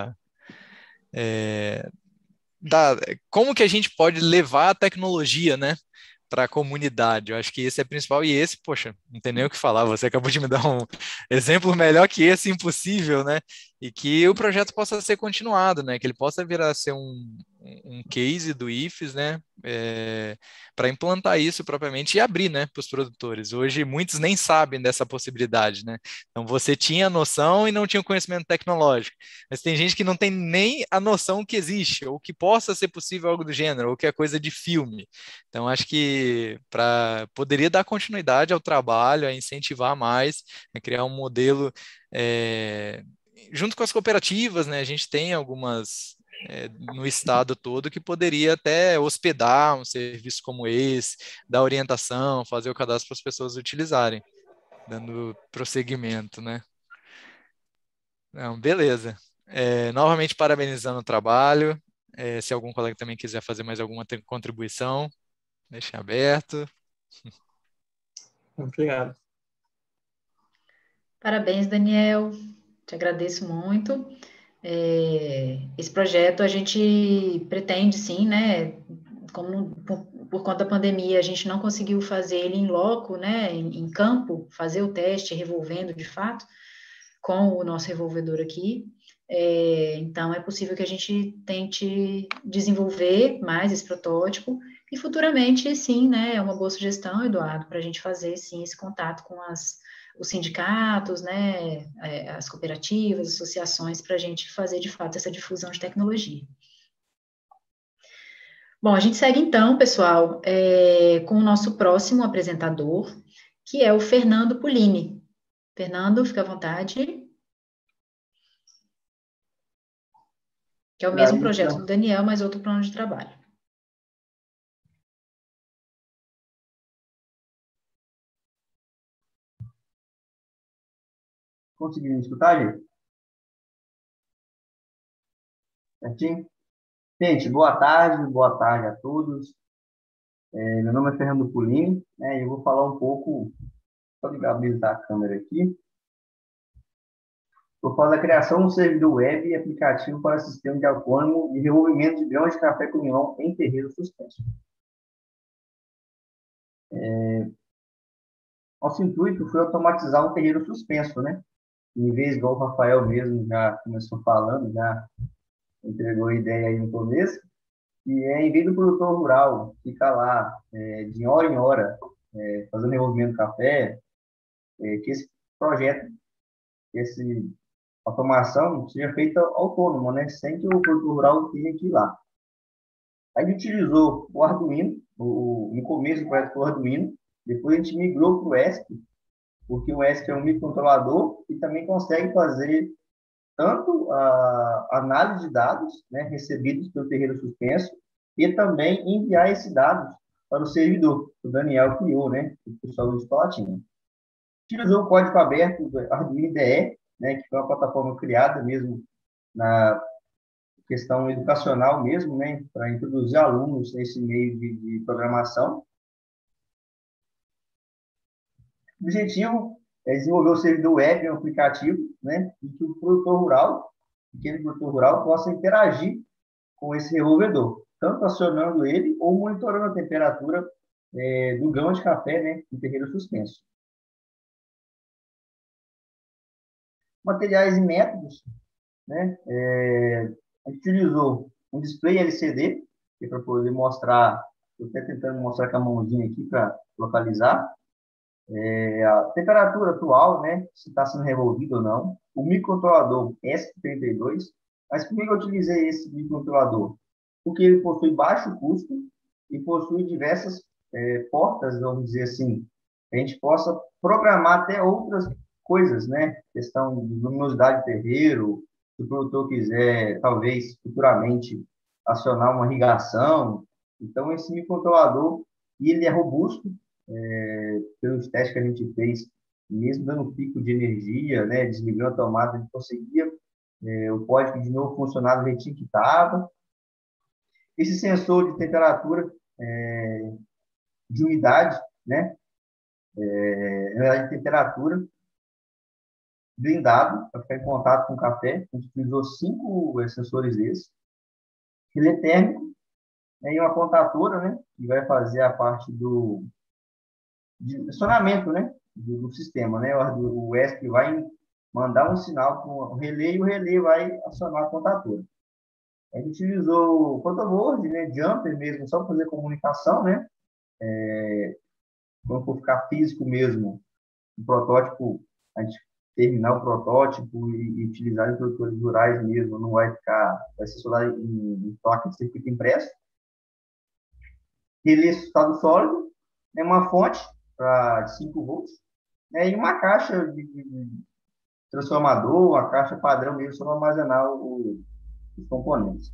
B: como que a gente pode levar a tecnologia, né, para a comunidade. Eu acho que esse é principal, e esse, poxa, não tem nem o que falar, você acabou de me dar um exemplo melhor que esse, impossível, né? E que o projeto possa ser continuado, né? Que ele possa vir a ser um case do IFES, né? Para implantar isso propriamente e abrir, né, para os produtores. Hoje, muitos nem sabem dessa possibilidade, né? Então, você tinha a noção e não tinha o conhecimento tecnológico. Mas tem gente que não tem nem a noção que existe, ou que possa ser possível algo do gênero, ou que é coisa de filme. Então, acho que poderia dar continuidade ao trabalho, a incentivar mais, a criar um modelo junto com as cooperativas, né? A gente tem algumas no estado todo que poderia até hospedar um serviço como esse, dar orientação, fazer o cadastro para as pessoas utilizarem, dando prosseguimento, né? Não, beleza. Novamente parabenizando o trabalho. Se algum colega também quiser fazer mais alguma contribuição, deixe aberto.
F: Obrigado.
A: Parabéns, Daniel. Te agradeço muito. Esse projeto a gente pretende, sim, né? Como por conta da pandemia a gente não conseguiu fazer ele em loco, né? Em campo, fazer o teste revolvendo de fato com o nosso revolvedor aqui. Então, é possível que a gente tente desenvolver mais esse protótipo e futuramente, sim, né? É uma boa sugestão, Eduardo, para a gente fazer, sim, esse contato com os sindicatos, né, as cooperativas, associações, para a gente fazer, de fato, essa difusão de tecnologia. Bom, a gente segue então, pessoal, com o nosso próximo apresentador, que é o Fernando Pulini. Fernando, fica à vontade. Que é o mesmo projeto do Daniel, mas outro plano de trabalho.
H: Conseguiu me escutar, gente? Certinho? Gente, boa tarde a todos. Meu nome é Fernando Pulini, né, e eu vou falar um pouco, só habilitar a câmera aqui. Vou falar da criação de um servidor web e aplicativo para sistema de autônomo de revolvimento de grãos de café com limão em terreiro suspenso. Nosso intuito foi automatizar um terreiro suspenso, né? Em vez, igual o Rafael mesmo já começou falando, já entregou a ideia aí no começo, e em vez do produtor rural ficar lá de hora em hora fazendo revolvimento do café, que esse projeto, essa automação seja feita autônoma, né? Sem que o produtor rural tenha que ir lá. A gente utilizou o Arduino, no começo do projeto foi o Arduino, depois a gente migrou para o ESP, porque o ESP é um microcontrolador e também consegue fazer tanto a análise de dados, né, recebidos pelo terreiro suspenso, e também enviar esses dados para o servidor, que o Daniel criou, né, o pessoal do Escolatinha. Utilizou o código aberto do Arduino IDE, né, que foi uma plataforma criada mesmo na questão educacional mesmo, né, para introduzir alunos nesse meio de programação. O objetivo é desenvolver o servidor web, um aplicativo, né, e que o produtor rural, aquele produtor rural, possa interagir com esse revolvedor, tanto acionando ele ou monitorando a temperatura do grão de café, né, em terreiro suspenso. Materiais e métodos, né, a gente utilizou um display LCD, que é para poder mostrar, estou até tentando mostrar com a mãozinha aqui para localizar, a temperatura atual, né, se está sendo revolvido ou não, o microcontrolador ESP32, mas por que eu utilizei esse microcontrolador? Porque ele possui baixo custo e possui diversas portas, vamos dizer assim, que a gente possa programar até outras coisas, né, questão de luminosidade de terreiro, se o produtor quiser, talvez, futuramente, acionar uma irrigação. Então, esse microcontrolador, ele é robusto, pelos testes que a gente fez, mesmo dando pico de energia, né, desligando a tomada, a gente conseguia, o código de novo funcionava do jeitinho que estava. Esse sensor de temperatura, de umidade, né? De temperatura, blindado, para ficar em contato com o café. A gente utilizou 5 sensores desses. Relé térmico, né, e uma contatora, né, que vai fazer a parte de acionamento, né, do sistema. Né? O ESP vai mandar um sinal para o relé e o relé vai acionar a contatora. A gente utilizou photoboard, né, jumper mesmo, só para fazer comunicação, né? Quando for ficar físico mesmo, o protótipo, a gente terminar o protótipo e utilizar introdutores rurais mesmo, não vai ser só em placa de circuito impresso. Relé estado sólido, né, uma fonte de 5 volts, né, e uma caixa de transformador, uma caixa padrão mesmo para armazenar os componentes.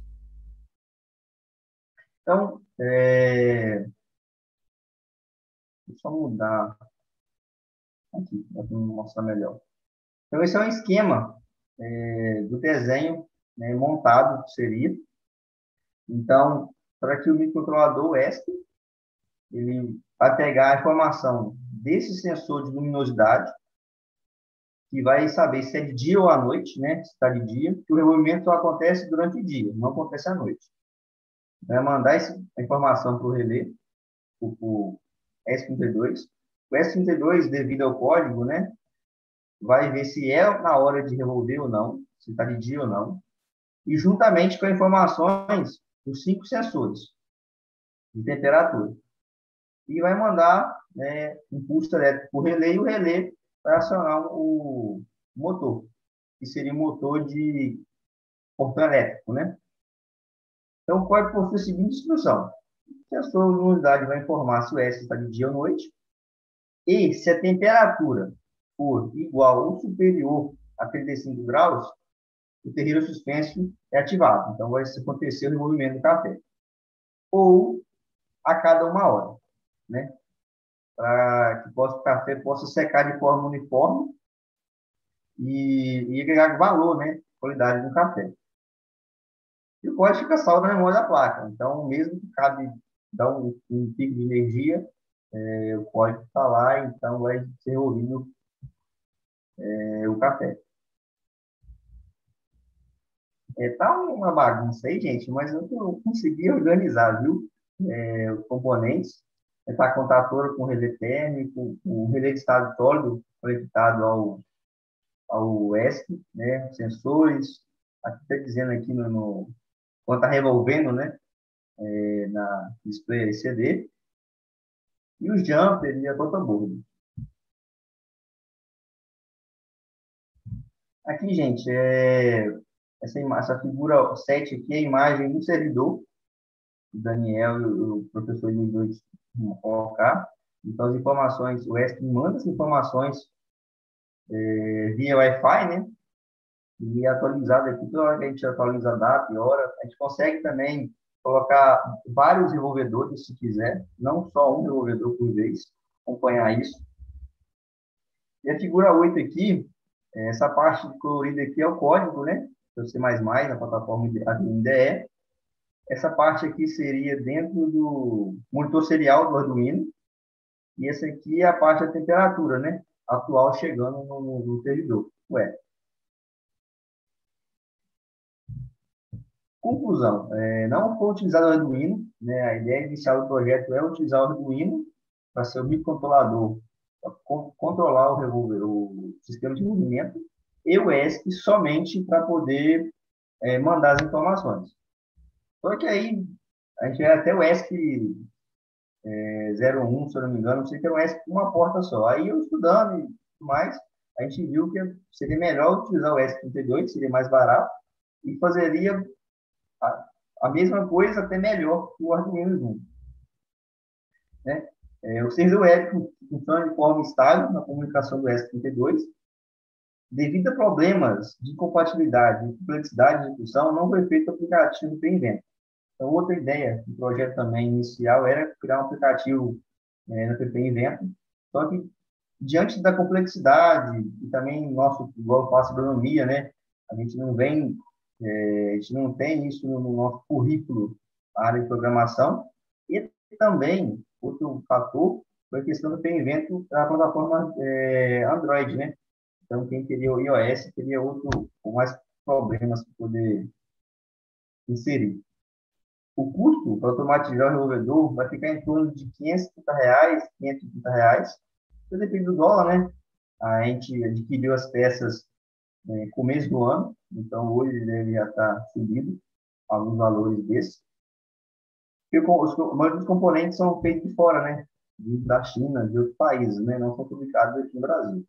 H: Então, deixa eu só mudar aqui, para mostrar melhor. Então, esse é um esquema do desenho, né, montado, que seria. Então, para que o microcontrolador ESP, ele vai pegar a informação desse sensor de luminosidade, que vai saber se é de dia ou à noite, né, se está de dia, que o removimento só acontece durante o dia, não acontece à noite. Vai mandar a informação para o relé, o S32. O S32, devido ao código, né, vai ver se é na hora de revolver ou não, se está de dia ou não, e juntamente com informações dos 5 sensores de temperatura. E vai mandar, né, impulso elétrico para o relé, e o relé vai acionar o motor, que seria um motor de portão elétrico, né? Então, o código possui a seguinte instrução. O sensor de luminosidade vai informar se o S está de dia ou noite, e se a temperatura for igual ou superior a 35 graus, o terreiro suspenso é ativado. Então, vai acontecer o removimento do café. Ou a cada 1 hora, né? Para que o café possa secar de forma uniforme e agregar valor, né? Qualidade do café. E o código fica salvo na memória da placa. Então, mesmo que cabe dar um pico de energia, o código está lá, então vai ser ouvido o café. Tá uma bagunça aí, gente, mas eu consegui organizar, viu? Os componentes. Tá a contatora com relé térmico, o relé de estado sólido conectado ao ESP, né? Sensores. Aqui está dizendo aqui quando está revolvendo, né? Na display LCD. E os jumper e a photoboard. Aqui, gente, essa figura 7 aqui é a imagem do servidor. O Daniel e o professor Luiz vão colocar. Então, as informações, o ESP manda as informações via Wi-Fi, né? E atualizado aqui, toda hora que a gente atualiza a data e hora, a gente consegue também colocar vários desenvolvedores, se quiser, não só um desenvolvedor por vez, acompanhar isso. E a figura 8 aqui, essa parte colorida aqui é o código, né? Do C++, na plataforma IDE. Essa parte aqui seria dentro do monitor serial do Arduino. E essa aqui é a parte da temperatura, né? Atual chegando no servidor. Conclusão. Não foi utilizado o Arduino, né? A ideia inicial do projeto é utilizar o Arduino para ser o microcontrolador, para controlar o sistema de movimento, e o ESP somente para poder mandar as informações. Só que aí, a gente vai até o ESP 01, se eu não me engano, não sei que era um ESP com uma porta só. Aí eu estudando e tudo mais, a gente viu que seria melhor utilizar o ESP32, seria mais barato, e fazeria a mesma coisa, até melhor que o Arduino Uno. Né? O servidor web funciona de forma estável na comunicação do ESP32. Devido a problemas de compatibilidade e complexidade de execução, não foi feito o aplicativo do Invento. Então, outra ideia do projeto também inicial era criar um aplicativo no PP Invento, só que, diante da complexidade e também igual eu faço agronomia, né? A gente não tem isso no nosso currículo, a área de programação, e também outro fator foi a questão do reinvento da plataforma Android, né? Então, quem teria o iOS teria com mais problemas para poder inserir. O custo para automatizar o resolvedor vai ficar em torno de R$ 530, R$ 530. Isso depende do dólar, né? A gente adquiriu as peças começo do ano, então hoje deve já estar subido alguns valores desses. Porque a maioria dos componentes são feitos de fora, né? Da China, de outros países, né? Não são fabricados aqui no Brasil.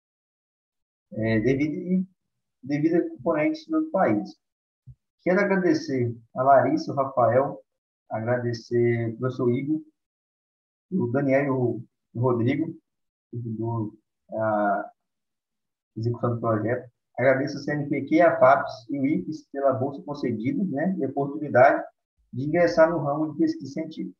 H: Devido a componentes de outros países. Quero agradecer a Larissa, o Rafael, agradecer o professor Igor, o Daniel e o Rodrigo, que ajudou a execução do projeto. Agradeço a CNPq, a FAPES e o IFES pela bolsa concedida, né, e a oportunidade de ingressar no ramo de pesquisa científica.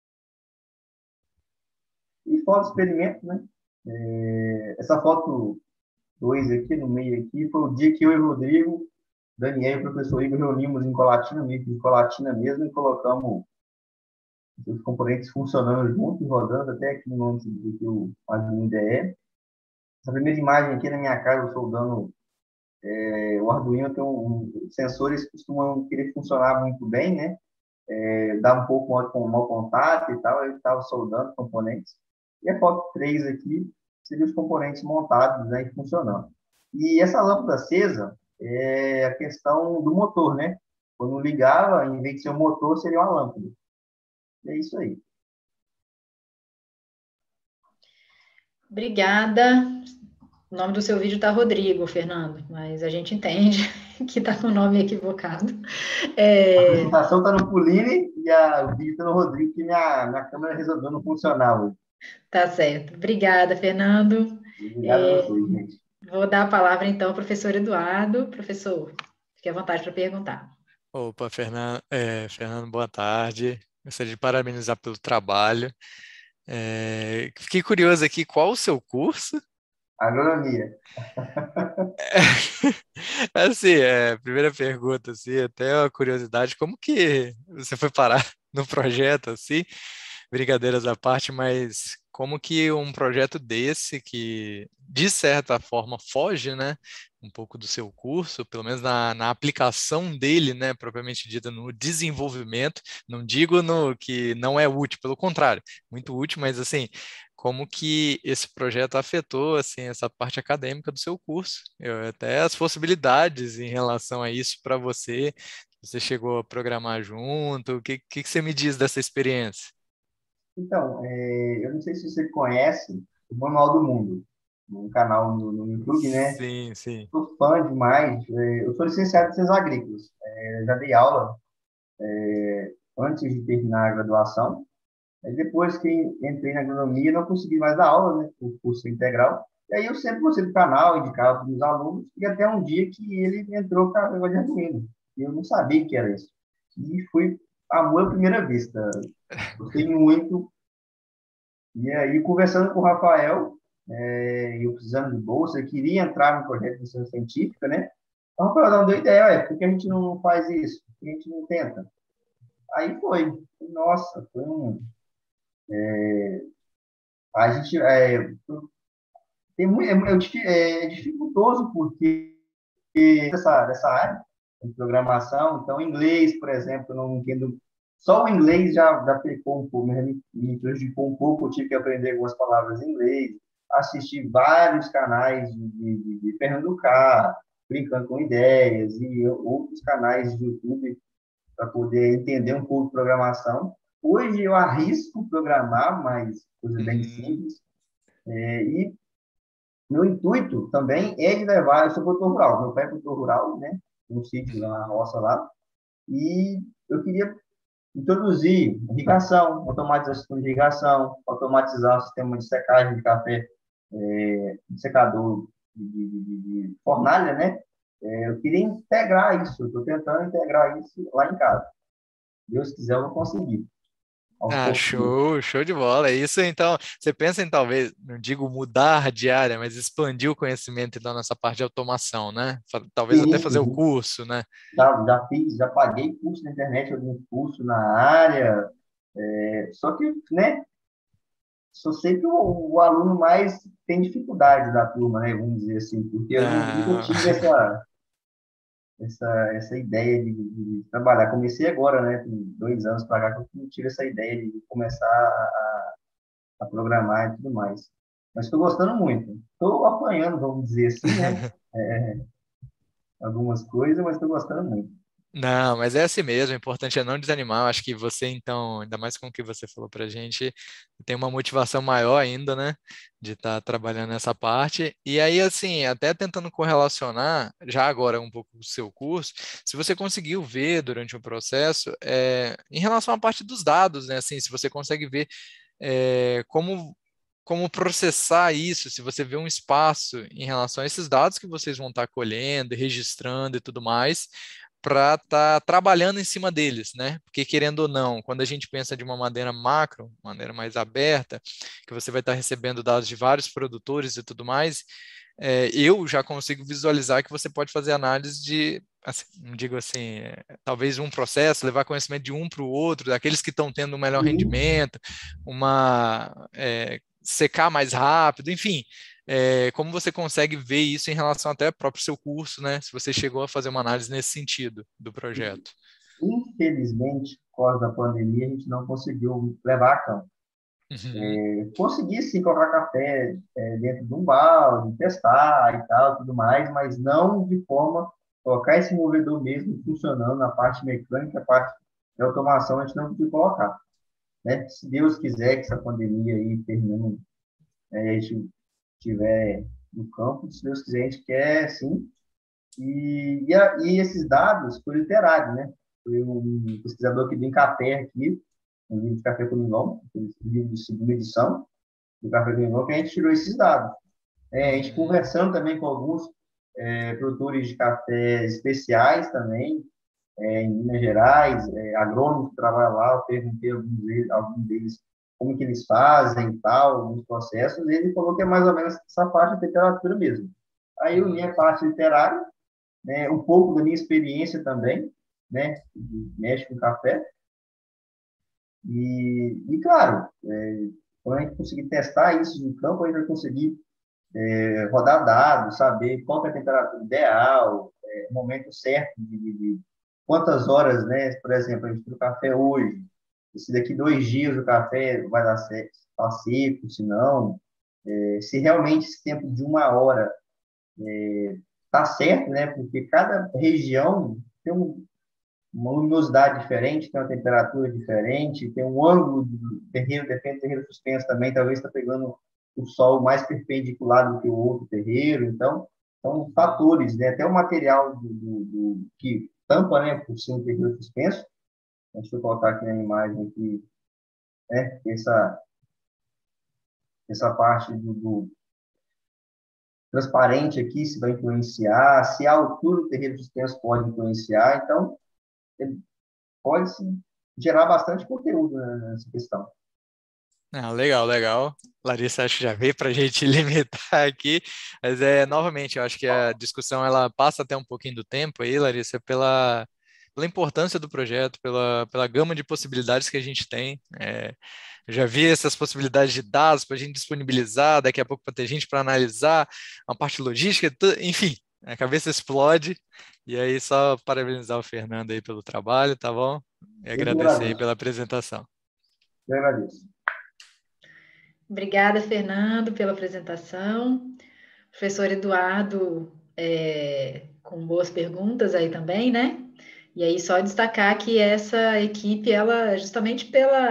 H: E foto experimento, né? Essa foto 2 aqui, no meio aqui, foi o dia que eu e o Rodrigo, Daniel e o professor Igor reunimos em Colatina, meio que em Colatina mesmo, e colocamos os componentes funcionando juntos, rodando até aqui no nome que o Arduino IDE. Essa primeira imagem aqui na minha casa, eu soldando o Arduino, tem sensores que costumam querer funcionar muito bem, né? Dá um pouco mau contato e tal, eu estava soldando componentes. E a foto 3 aqui seria os componentes montados, né, e funcionando. E essa lâmpada acesa é a questão do motor, né? Quando ligava, em vez de ser um motor, seria uma lâmpada. É isso aí.
A: Obrigada. O nome do seu vídeo está Rodrigo, Fernando, mas a gente entende que está com o nome equivocado.
H: A apresentação está no Puline e o vídeo está no Rodrigo, que minha câmera resolveu não funcionar hoje.
A: Tá certo. Obrigada, Fernando.
H: Obrigado a vocês, gente.
A: Vou dar a palavra, então, ao professor Eduardo. Professor, fique à vontade para perguntar.
B: Opa, Fernando, boa tarde. Gostaria de parabenizar pelo trabalho. Fiquei curioso aqui, qual o seu curso?
H: Agronomia.
B: Assim, primeira pergunta, assim, até uma curiosidade, como que você foi parar no projeto, assim? Brincadeiras à parte, mas como que um projeto desse, que de certa forma foge, né, um pouco do seu curso, pelo menos na aplicação dele, né, propriamente dita, no desenvolvimento, não digo no que não é útil, pelo contrário, muito útil, mas assim, como que esse projeto afetou, assim, essa parte acadêmica do seu curso, até as possibilidades em relação a isso para você, você chegou a programar junto, o que você me diz dessa experiência?
H: Então, eu não sei se você conhece o Manual do Mundo, um canal no YouTube, né?
B: Sim, sim.
H: Sou fã demais. Eu sou licenciado em Ciências Agrícolas. Já dei aula antes de terminar a graduação. Depois que entrei na agronomia, não consegui mais dar aula, né? O curso integral. E aí eu sempre gostei do canal, indicava para os meus alunos, e até um dia que ele entrou para a negócio de Arduino. E eu não sabia o que era isso. E fui amor à primeira vista. Gostei muito. E aí, conversando com o Rafael, eu precisando de bolsa, eu queria entrar no projeto de iniciação científica, né? Então, o Rafael deu ideia, por que a gente não faz isso? Por que a gente não tenta? Aí foi. Nossa, foi a gente... é dificultoso, porque dessa área de programação, então, inglês, por exemplo, eu não entendo. Só o inglês já pecou um pouco, me prejudicou um pouco, eu tive que aprender algumas palavras em inglês, assistir vários canais de Fernando K, Brincando com Ideias, e outros canais de YouTube para poder entender um pouco de programação. Hoje eu arrisco programar, mas coisa bem simples. E meu intuito também é de levar, eu sou produtor rural, meu pai é produtor rural, né? Um sítio lá na roça lá, e eu queria introduzir irrigação, automatização de irrigação, automatizar o sistema de secagem de café, secador de fornalha, né? Eu queria integrar isso, estou tentando integrar isso lá em casa. Se Deus quiser, eu vou conseguir.
B: Show de bola. É isso, então, você pensa em talvez, não digo mudar de área, mas expandir o conhecimento então, nessa parte de automação, né? Talvez até fazer o curso, né?
H: Já paguei curso na internet, alguns cursos na área, só que, né, sou sempre o aluno mais tem dificuldade da turma, né? Vamos dizer assim, porque eu nunca tive essa ideia de trabalhar. Comecei agora, né? Tem 2 anos para cá que eu tive essa ideia de começar a programar e tudo mais. Mas estou gostando muito. Estou apanhando, vamos dizer assim, né? Algumas coisas, mas estou gostando muito.
B: Não, mas é assim mesmo, o importante é não desanimar. Eu acho que você, então, ainda mais com o que você falou pra gente, tem uma motivação maior ainda, né, de estar trabalhando nessa parte. E aí, assim, até tentando correlacionar, já agora um pouco o seu curso, se você conseguiu ver durante o processo, em relação à parte dos dados, né, assim, se você consegue ver como processar isso, se você vê um espaço em relação a esses dados que vocês vão estar colhendo, registrando e tudo mais, para estar trabalhando em cima deles, né? Porque querendo ou não, quando a gente pensa de uma maneira macro, maneira mais aberta, que você vai estar recebendo dados de vários produtores e tudo mais, eu já consigo visualizar que você pode fazer análise de, assim, não digo assim, talvez um processo, levar conhecimento de um para o outro, daqueles que estão tendo um melhor rendimento, secar mais rápido, enfim. Como você consegue ver isso em relação até ao próprio seu curso, né? Se você chegou a fazer uma análise nesse sentido do projeto.
H: Infelizmente, por causa da pandemia, a gente não conseguiu levar a campo. Consegui, sim, colocar café dentro de um balde, testar e tal, tudo mais, mas não de forma colocar esse movedor mesmo funcionando na parte mecânica, a parte de automação, a gente não podia colocar. Né? Se Deus quiser que essa pandemia aí termine, a gente estiver no campo, se Deus quiser, a gente quer, sim. E esses dados foram literados, né? Foi um pesquisador aqui do Incapé, aqui, um livro de Café com Limão, livro de 2ª edição do Café com Limão, que a gente tirou esses dados. A gente conversando também com alguns produtores de café especiais também, em Minas Gerais, agrônomos que trabalham lá, eu perguntei a alguns deles como que eles fazem e tal, alguns processos, e ele falou que é mais ou menos essa parte de temperatura mesmo. Aí eu minha parte literária, né, um pouco da minha experiência também, né, de mexe com café, e claro, quando a gente conseguir testar isso no campo, a gente vai conseguir rodar dados, saber qual que é a temperatura ideal, o momento certo de quantas horas, né, por exemplo, a gente tira o café hoje, se daqui 2 dias o café vai dar certo, está seco, se não, se realmente esse tempo de 1 hora está certo, né, porque cada região tem uma luminosidade diferente, tem uma temperatura diferente, tem um ângulo do terreiro, depende do terreiro suspenso também, talvez está pegando o sol mais perpendicular do que o outro terreiro, então, são fatores, né, até o material que tampa, né, por cima do terreiro suspenso. Deixa eu colocar aqui na imagem aqui, né, essa parte do transparente aqui, se vai influenciar, se a altura do terreiro suspenso pode influenciar, então pode gerar bastante conteúdo, né, nessa questão.
B: Legal, legal. Larissa, acho que já veio para a gente limitar aqui, mas novamente, eu acho que a discussão ela passa até um pouquinho do tempo aí, Larissa, pela importância do projeto, pela gama de possibilidades que a gente tem. Eu já vi essas possibilidades de dados para a gente disponibilizar, daqui a pouco para ter gente para analisar, uma parte logística, enfim, a cabeça explode. E aí, só parabenizar o Fernando aí pelo trabalho, tá bom? E agradecer aí pela apresentação.
H: Eu agradeço.
A: Obrigada, Fernando, pela apresentação. Professor Eduardo, com boas perguntas aí também, né? E aí, só destacar que essa equipe, ela, justamente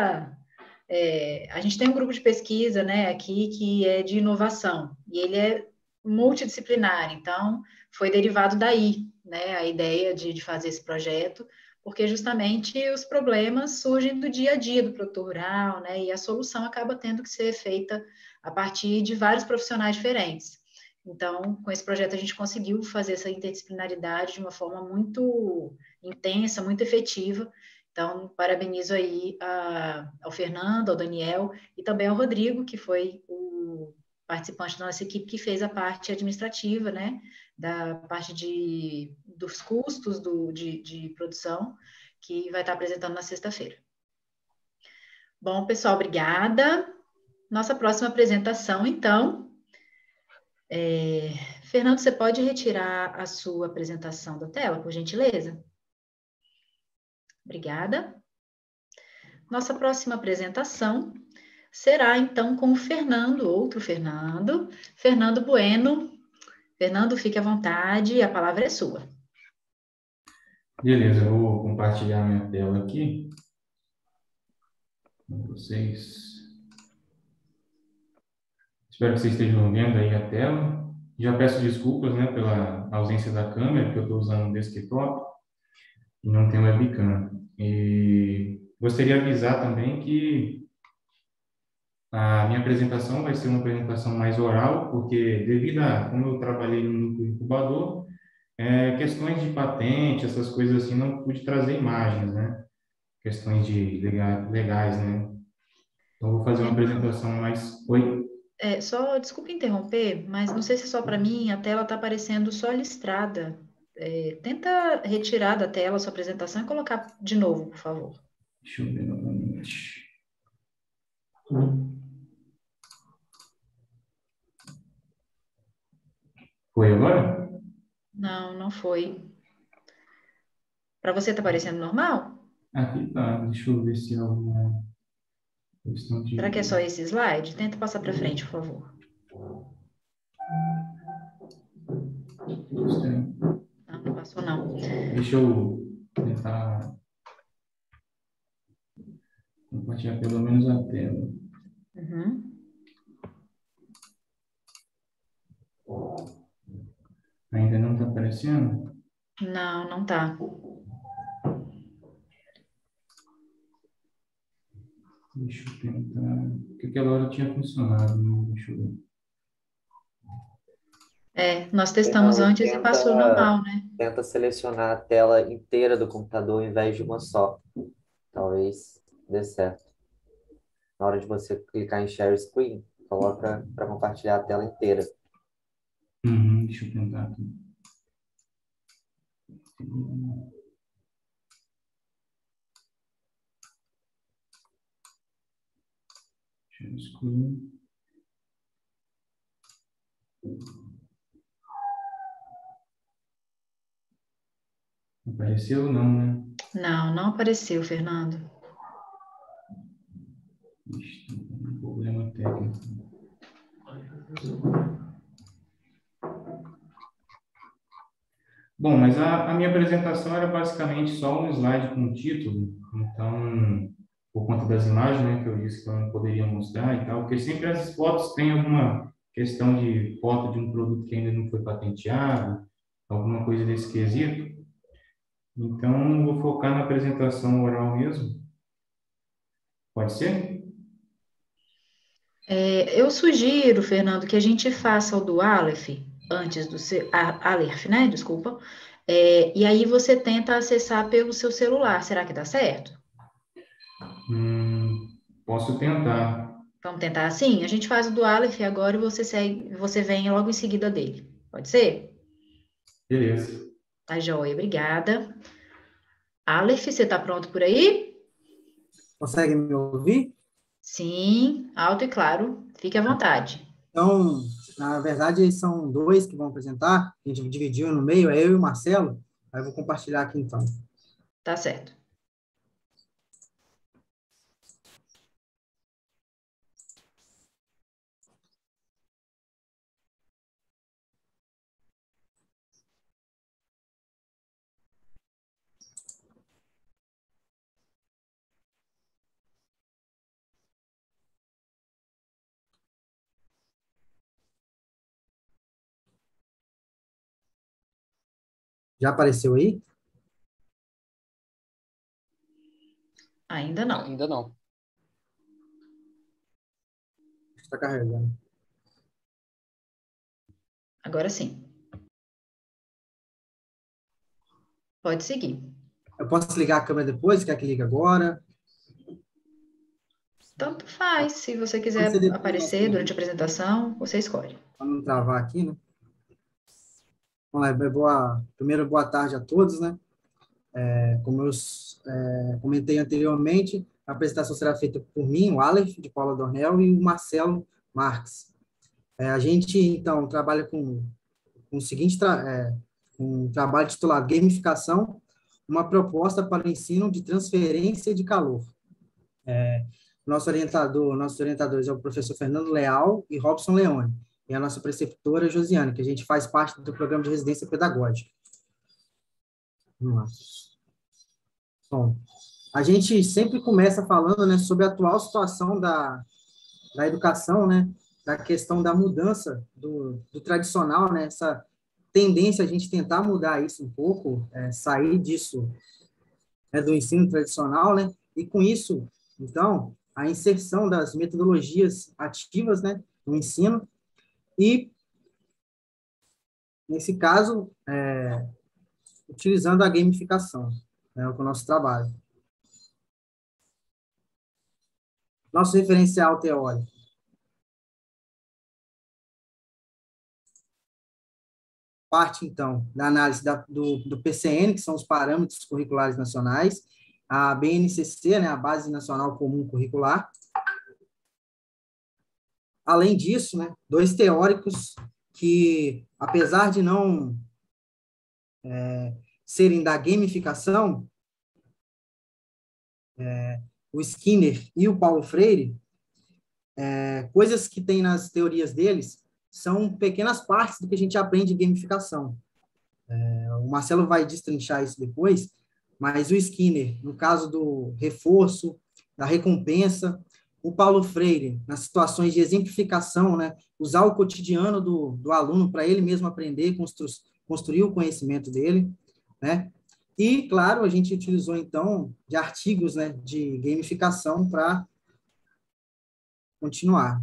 A: a gente tem um grupo de pesquisa, né, aqui, que é de inovação, e ele é multidisciplinar, então, foi derivado daí, né, a ideia de fazer esse projeto, porque justamente os problemas surgem do dia a dia do produtor rural, né, e a solução acaba tendo que ser feita a partir de vários profissionais diferentes. Então, com esse projeto, a gente conseguiu fazer essa interdisciplinaridade de uma forma muito intensa, muito efetiva. Então, parabenizo aí ao Fernando, ao Daniel e também ao Rodrigo, que foi o participante da nossa equipe que fez a parte administrativa, né, da parte dos custos de produção, que vai estar apresentando na sexta-feira. Bom, pessoal, obrigada. Nossa próxima apresentação, então. Fernando, você pode retirar a sua apresentação da tela, por gentileza? Obrigada. Nossa próxima apresentação será, então, com o Fernando, outro Fernando, Fernando Bueno. Fernando, fique à vontade, a palavra é sua.
I: Beleza, eu vou compartilhar minha tela aqui com vocês. Espero que vocês estejam vendo aí a tela. Já peço desculpas, né, pela ausência da câmera, porque eu estou usando um desktop e não tenho webcam. E gostaria de avisar também que a minha apresentação vai ser uma apresentação mais oral, porque devido a como eu trabalhei no núcleo incubador, questões de patente, essas coisas assim, não pude trazer imagens, né? Questões de legais, né? Então, vou fazer uma apresentação mais... Oi?
A: Só, desculpa interromper, mas não sei se é só para mim, a tela está aparecendo só listrada. Tenta retirar da tela a sua apresentação e colocar de novo, por favor.
I: Deixa eu ver novamente. Foi agora?
A: Não, não foi. Para você está aparecendo normal?
I: Aqui tá, deixa eu ver se é alguma questão de...
A: Será que é só esse slide? Tenta passar para frente, por favor. Não passou não.
I: Deixa eu tentar compartilhar pelo menos a tela.
A: Uhum.
I: Ainda não está aparecendo?
A: Não, não está.
I: Deixa eu tentar... Porque aquela hora tinha funcionado, né? Deixa eu ver.
A: Nós testamos
J: Então,
A: antes e passou normal, né?
J: Tenta selecionar a tela inteira do computador ao invés de uma só. Talvez dê certo. Na hora de você clicar em Share Screen, coloca para compartilhar a tela inteira.
I: Deixa eu tentar aqui. Share Screen. Apareceu ou não, né?
A: Não, não apareceu, Fernando.
I: Ixi, tem um problema técnico. Bom, mas a minha apresentação era basicamente só um slide com o título. Então, por conta das imagens, né, que eu disse que eu não poderia mostrar e tal, porque sempre as fotos têm alguma questão de foto de um produto que ainda não foi patenteado, alguma coisa desse quesito. Então, vou focar na apresentação oral mesmo. Pode ser?
A: Eu sugiro, Fernando, que a gente faça o do Aleph, antes do Aleph, né? Desculpa. E aí você tenta acessar pelo seu celular. Será que dá certo?
I: Posso tentar.
A: Vamos tentar assim? A gente faz o do Aleph agora e você vem logo em seguida dele. Pode ser?
I: Beleza.
A: Tá joia, obrigada. Aleph, você tá pronto por aí?
K: Consegue me ouvir?
A: Sim, alto e claro. Fique à vontade.
K: Então, na verdade, são dois que vão apresentar. A gente dividiu no meio, é eu e o Marcelo. Aí eu vou compartilhar aqui, então.
A: Tá certo.
K: Já apareceu aí?
A: Ainda não.
L: Ainda não.
K: Está carregando.
A: Agora sim. Pode seguir.
K: Eu posso ligar a câmera depois? Quer que ligue agora?
A: Tanto faz. Se você quiser aparecer durante a apresentação, você escolhe.
K: Para não travar aqui, né? Vamos lá. Primeiro, boa tarde a todos, né? Como eu comentei anteriormente, A apresentação será feita por mim, o Aleph, de Paula Dornel, e o Marcelo Marques. A gente, então, trabalha com o seguinte um trabalho titulado Gamificação, uma proposta para o ensino de transferência de calor. Nossos orientadores é o professor Fernando Leal e Robson Leone, e a nossa preceptora Josiane, que a gente faz parte do programa de residência pedagógica. Vamos lá. Bom, a gente sempre começa falando, né, sobre a atual situação da educação, né, da questão da mudança do tradicional, né, essa tendência a gente tentar mudar isso um pouco, sair disso, né, do ensino tradicional, né, e com isso, então, a inserção das metodologias ativas, né, no ensino, e, nesse caso, utilizando a gamificação, né, com o nosso trabalho. Nosso referencial teórico. Parte, então, da análise do PCN, que são os Parâmetros Curriculares Nacionais, a BNCC, né, a Base Nacional Comum Curricular. Além disso, né, 2 teóricos que, apesar de não serem da gamificação, o Skinner e o Paulo Freire, coisas que tem nas teorias deles são pequenas partes do que a gente aprende em gamificação. O Marcelo vai destrinchar isso depois, mas o Skinner, no caso do reforço, da recompensa, o Paulo Freire, nas situações de exemplificação, né, usar o cotidiano do aluno para ele mesmo aprender, construir o conhecimento dele, né? E, claro, a gente utilizou, então, de artigos, né, de gamificação para continuar.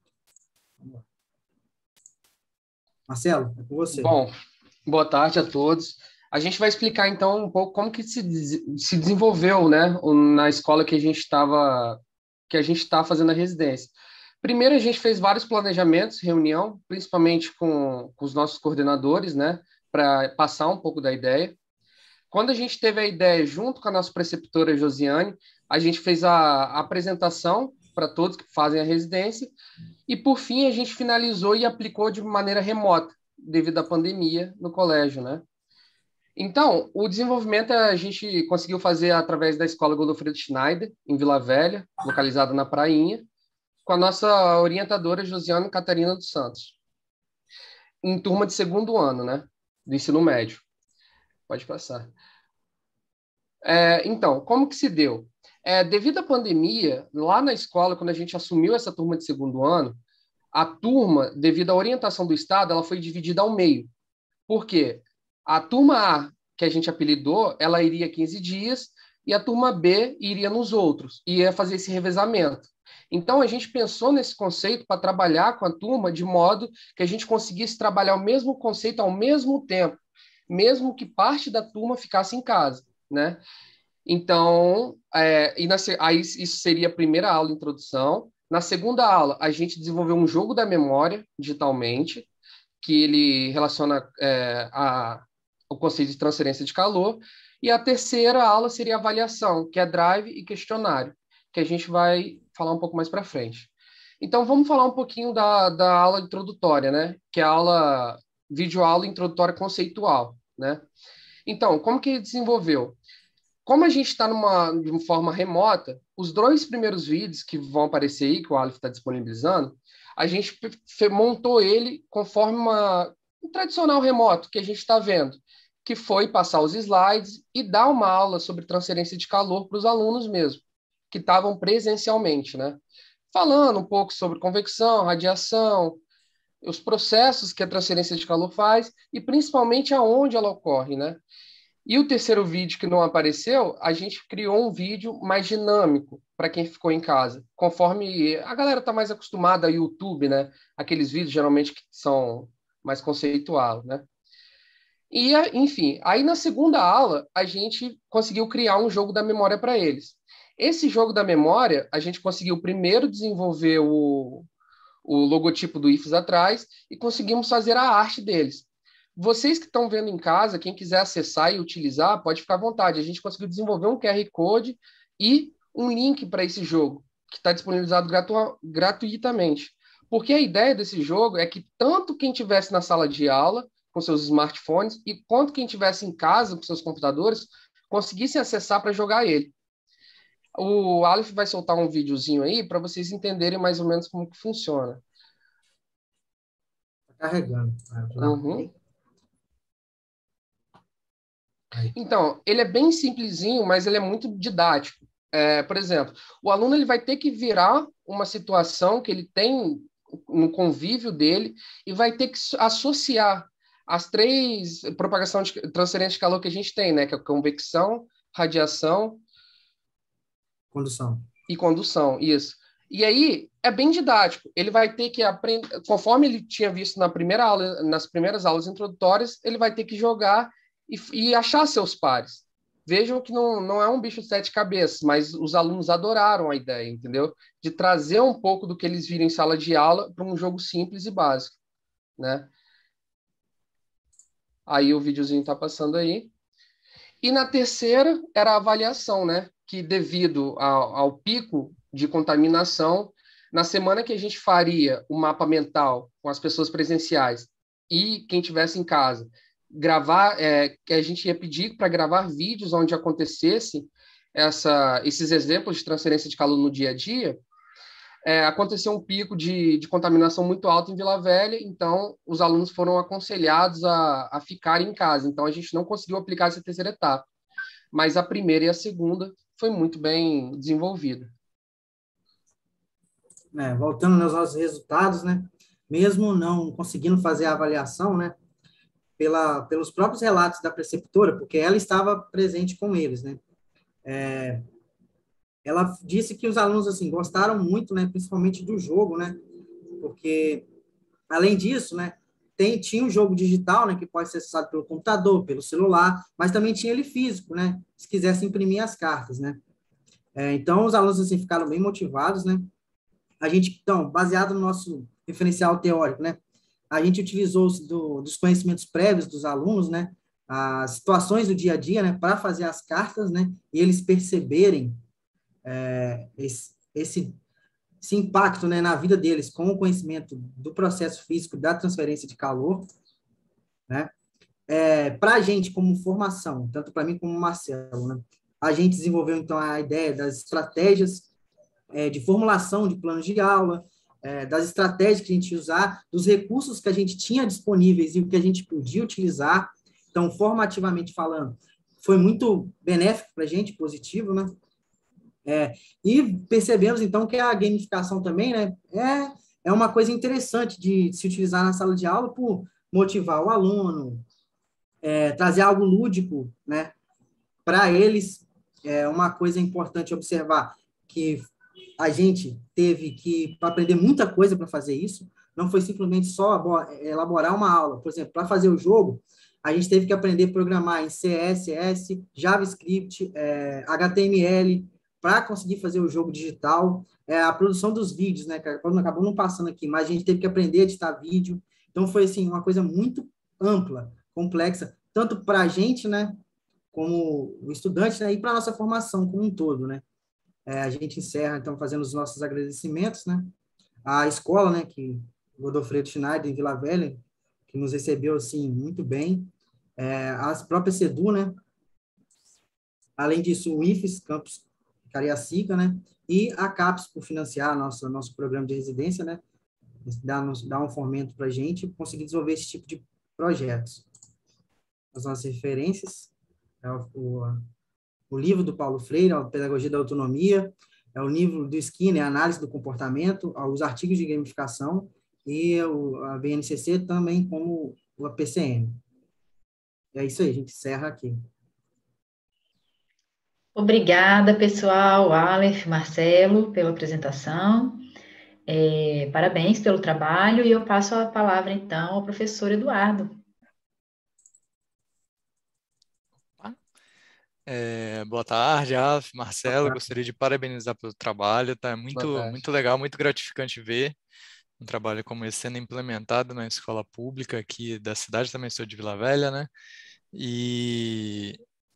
K: Marcelo, é com você.
L: Bom, boa tarde a todos. A gente vai explicar, então, um pouco como que se desenvolveu, né, na escola que a gente está fazendo a residência. Primeiro, a gente fez vários planejamentos, reunião, principalmente com os nossos coordenadores, né, para passar um pouco da ideia. Quando a gente teve a ideia, junto com a nossa preceptora Josiane, a gente fez a apresentação para todos que fazem a residência, e, por fim, a gente finalizou e aplicou de maneira remota, devido à pandemia no colégio, né? Então, o desenvolvimento a gente conseguiu fazer através da Escola Godofredo Schneider, em Vila Velha, localizada na Prainha, com a nossa orientadora Josiane Catarina dos Santos, em turma de 2º ano, né, do ensino médio. Pode passar. Então, como que se deu? Devido à pandemia, lá na escola, quando a gente assumiu essa turma de 2º ano, a turma, devido à orientação do Estado, ela foi dividida ao meio. Por quê? A turma A, que a gente apelidou, ela iria 15 dias, e a turma B iria nos outros, e ia fazer esse revezamento. Então, a gente pensou nesse conceito para trabalhar com a turma de modo que a gente conseguisse trabalhar o mesmo conceito ao mesmo tempo, mesmo que parte da turma ficasse em casa, né? Então, aí isso seria a primeira aula de introdução. Na segunda aula, a gente desenvolveu um jogo da memória, digitalmente, que ele relaciona o conceito de transferência de calor. E a terceira aula seria avaliação, que é drive e questionário, que a gente vai falar um pouco mais para frente. Então, vamos falar um pouquinho da aula introdutória, né? Que é a videoaula introdutória conceitual, né? Então, como que desenvolveu? Como a gente está de uma forma remota, os 2 primeiros vídeos que vão aparecer aí, que o Aleph está disponibilizando, a gente montou ele conforme um tradicional remoto que a gente está vendo, que foi passar os slides e dar uma aula sobre transferência de calor para os alunos mesmo, que estavam presencialmente, né? Falando um pouco sobre convecção, radiação, os processos que a transferência de calor faz e principalmente aonde ela ocorre, né? E o terceiro vídeo que não apareceu, a gente criou um vídeo mais dinâmico para quem ficou em casa, conforme a galera está mais acostumada ao YouTube, né? Aqueles vídeos geralmente que são mais conceituais, né? E, enfim, aí na segunda aula, a gente conseguiu criar um jogo da memória para eles. Esse jogo da memória, a gente conseguiu primeiro desenvolver o logotipo do IFES atrás e conseguimos fazer a arte deles. Vocês que estão vendo em casa, quem quiser acessar e utilizar, pode ficar à vontade. A gente conseguiu desenvolver um QR Code e um link para esse jogo, que está disponibilizado gratuitamente. Porque a ideia desse jogo é que tanto quem estivesse na sala de aula, com seus smartphones, e quanto quem estivesse em casa, com seus computadores, conseguissem acessar para jogar ele. O Aleph vai soltar um videozinho aí para vocês entenderem mais ou menos como que funciona.
K: Carregando.
L: Uhum. Então, ele é bem simplesinho, mas ele é muito didático. Por exemplo, o aluno ele vai ter que virar uma situação que ele tem no convívio dele e vai ter que associar as 3 propagação de transferência de calor que a gente tem, né? Que é a convecção, radiação e condução, isso. E aí é bem didático. Ele vai ter que aprender, conforme ele tinha visto na primeira aula, nas primeiras aulas introdutórias, ele vai ter que jogar e achar seus pares. Vejam que não é um bicho de 7 cabeças, mas os alunos adoraram a ideia, entendeu? De trazer um pouco do que eles viram em sala de aula para um jogo simples e básico, né? Aí o videozinho está passando aí. E na terceira era a avaliação, né? Que devido ao pico de contaminação, na semana que a gente faria o mapa mental com as pessoas presenciais e quem estivesse em casa, que a gente ia pedir para gravar vídeos onde acontecesse esses exemplos de transferência de calor no dia a dia, aconteceu um pico de contaminação muito alto em Vila Velha, então os alunos foram aconselhados a ficarem em casa. Então a gente não conseguiu aplicar essa terceira etapa, mas a primeira e a segunda foi muito bem desenvolvida.
K: Voltando aos nossos resultados, né? Mesmo não conseguindo fazer a avaliação, né? Pelos próprios relatos da preceptora, porque ela estava presente com eles, né? Ela disse que os alunos assim gostaram muito, né? Principalmente do jogo, né? Porque além disso, né? Tinha um jogo digital, né? Que pode ser acessado pelo computador, pelo celular, mas também tinha ele físico, né? Se quisesse imprimir as cartas, né? Então os alunos assim ficaram bem motivados, né? A gente, então, baseado no nosso referencial teórico, né? A gente utilizou dos conhecimentos prévios dos alunos, né? As situações do dia a dia, né? Para fazer as cartas, né? E eles perceberem esse impacto, né? Na vida deles com o conhecimento do processo físico da transferência de calor, né? Para a gente, como formação, tanto para mim como o Marcelo, né? A gente desenvolveu, então, a ideia das estratégias de formulação de planos de aula, das estratégias que a gente ia usar, dos recursos que a gente tinha disponíveis e o que a gente podia utilizar. Então, formativamente falando, foi muito benéfico para a gente, positivo, né? E percebemos, então, que a gamificação também, né, é uma coisa interessante de se utilizar na sala de aula por motivar o aluno, trazer algo lúdico, né, para eles. Uma coisa importante observar que a gente teve que aprender muita coisa para fazer isso, não foi simplesmente só elaborar uma aula. Por exemplo, para fazer o jogo, a gente teve que aprender a programar em CSS, JavaScript, HTML, para conseguir fazer o jogo digital. A produção dos vídeos, né, que acabou não passando aqui, mas a gente teve que aprender a editar vídeo. Então, foi assim, uma coisa muito ampla, complexa, tanto para a gente, né, como o estudante, né, e para a nossa formação como um todo, né. A gente encerra, então, fazendo os nossos agradecimentos, né? A escola, né, Godofredo Schneider, em Vila Velha, que nos recebeu, assim, muito bem. As próprias SEDU, né? Além disso, o IFES, Campus Cariacica, né? E a CAPES, por financiar nosso programa de residência, né? Dar um fomento para a gente conseguir desenvolver esse tipo de projetos. As nossas referências, o livro do Paulo Freire, a Pedagogia da Autonomia, o livro do Skinner, a Análise do Comportamento, os artigos de gamificação e a BNCC também como a PCM. É isso aí, a gente encerra aqui.
A: Obrigada, pessoal, Aleph, Marcelo, pela apresentação. Parabéns pelo trabalho e eu passo a palavra, então, ao professor Eduardo.
B: Boa tarde, Aleph, Marcelo, gostaria de parabenizar pelo trabalho, tá muito legal, muito gratificante ver um trabalho como esse sendo implementado na escola pública aqui da cidade, também sou de Vila Velha, né? E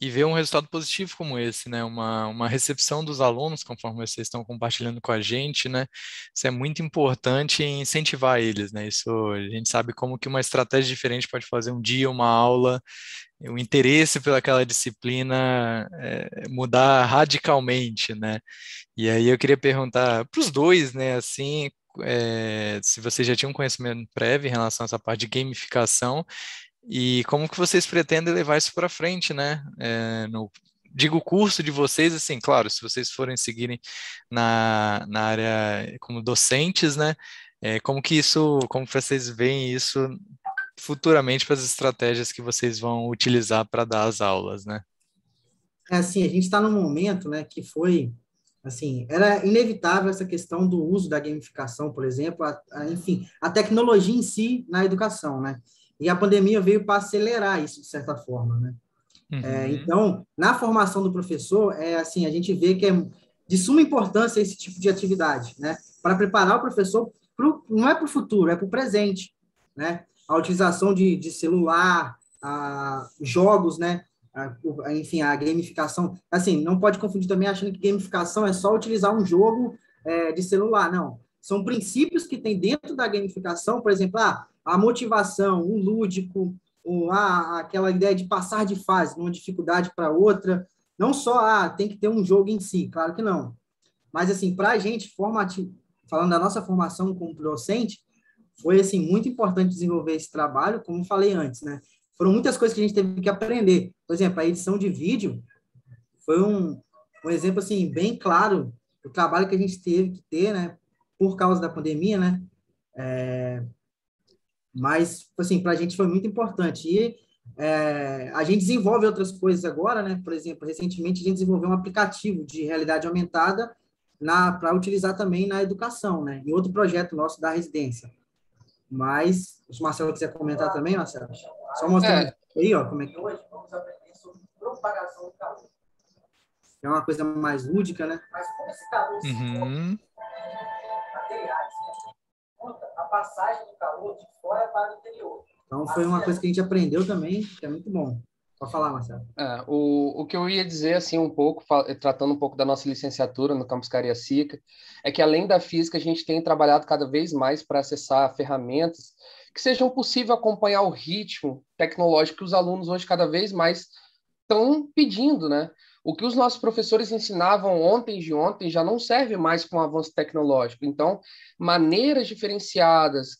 B: e ver um resultado positivo como esse, né? Uma recepção dos alunos, conforme vocês estão compartilhando com a gente, né? Isso é muito importante em incentivar eles, né? Isso a gente sabe como que uma estratégia diferente pode fazer um dia, uma aula, o interesse pelaquela disciplina mudar radicalmente, né? E aí eu queria perguntar para os dois, né? Assim, se vocês já tinham conhecimento prévio em relação a essa parte de gamificação, e como que vocês pretendem levar isso para frente, né? Digo, o curso de vocês, assim, claro, se vocês forem seguirem na área como docentes, né? Como vocês veem isso futuramente para as estratégias que vocês vão utilizar para dar as aulas, né?
K: Assim, a gente está num momento, né, que foi, assim, era inevitável essa questão do uso da gamificação, por exemplo, enfim, a tecnologia em si na educação, né? E a pandemia veio para acelerar isso, de certa forma, né? Então, na formação do professor, assim, a gente vê que é de suma importância esse tipo de atividade, né? Para preparar o professor, não é para o futuro, é para o presente, né? A utilização de celular, jogos, né? Enfim, a gamificação. Assim, não pode confundir também achando que gamificação é só utilizar um jogo de celular, não. São princípios que tem dentro da gamificação, por exemplo, a motivação, o lúdico, aquela ideia de passar de fase, de uma dificuldade para outra. Não só, tem que ter um jogo em si, claro que não. Mas, assim, para a gente, falando da nossa formação como docente, foi, assim, muito importante desenvolver esse trabalho, como falei antes, né? Foram muitas coisas que a gente teve que aprender. Por exemplo, a edição de vídeo foi um exemplo, assim, bem claro do trabalho que a gente teve que ter, né? Por causa da pandemia, né? Mas, assim, para a gente foi muito importante. E a gente desenvolve outras coisas agora, né? Por exemplo, recentemente a gente desenvolveu um aplicativo de realidade aumentada para utilizar também na educação, né? Em outro projeto nosso da residência. Mas, se o Marcelo quiser comentar também, Marcelo, só mostrando aí, ó, como é que... Hoje vamos aprender sobre propagação do calor. É uma coisa mais lúdica, né? Mas como esse calor se materiais, conta a passagem do calor de fora para o interior. Então, foi uma coisa que a gente aprendeu também, que é muito bom. Pode falar, Marcelo.
L: O que eu ia dizer, assim, um pouco, tratando um pouco da nossa licenciatura no Campus Cariacica, é que, além da física, a gente tem trabalhado cada vez mais para acessar ferramentas que sejam possível acompanhar o ritmo tecnológico que os alunos hoje cada vez mais estão pedindo, né? O que os nossos professores ensinavam ontem de ontem já não serve mais com o avanço tecnológico. Então, maneiras diferenciadas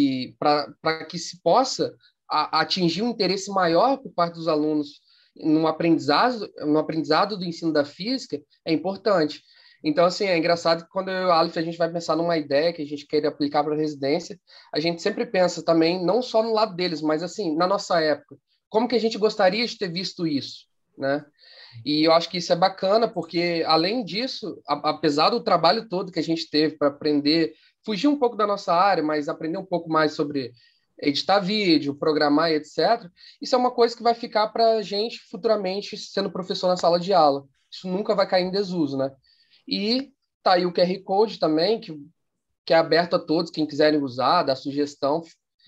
L: para que se possa atingir um interesse maior por parte dos alunos no aprendizado do ensino da física é importante. Então, assim, é engraçado que quando eu e o Aleph a gente vai pensar numa ideia que a gente queira aplicar para a residência, a gente sempre pensa também, não só no lado deles, mas, assim, na nossa época, como que a gente gostaria de ter visto isso, né? E eu acho que isso é bacana, porque, além disso, apesar do trabalho todo que a gente teve para aprender, fugir um pouco da nossa área, mas aprender um pouco mais sobre editar vídeo, programar e etc., isso é uma coisa que vai ficar para a gente futuramente sendo professor na sala de aula. Isso nunca vai cair em desuso, né? E tá aí o QR Code também, que é aberto a todos, quem quiserem usar, dar sugestão.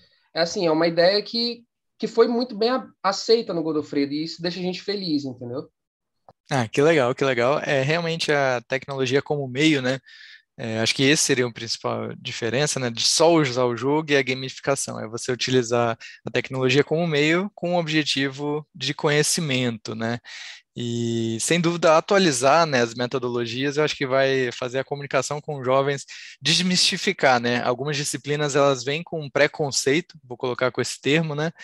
L: É uma ideia que foi muito bem aceita no Godofredo, e isso deixa a gente feliz, entendeu?
B: Que legal, que legal. Realmente a tecnologia como meio, né? Acho que esse seria a principal diferença, né? De só usar o jogo e a gamificação. É você utilizar a tecnologia como meio com o objetivo de conhecimento, né? E, sem dúvida, atualizar, né, as metodologias, eu acho que vai fazer a comunicação com os jovens desmistificar, né? Algumas disciplinas, elas vêm com um preconceito, vou colocar com esse termo, né?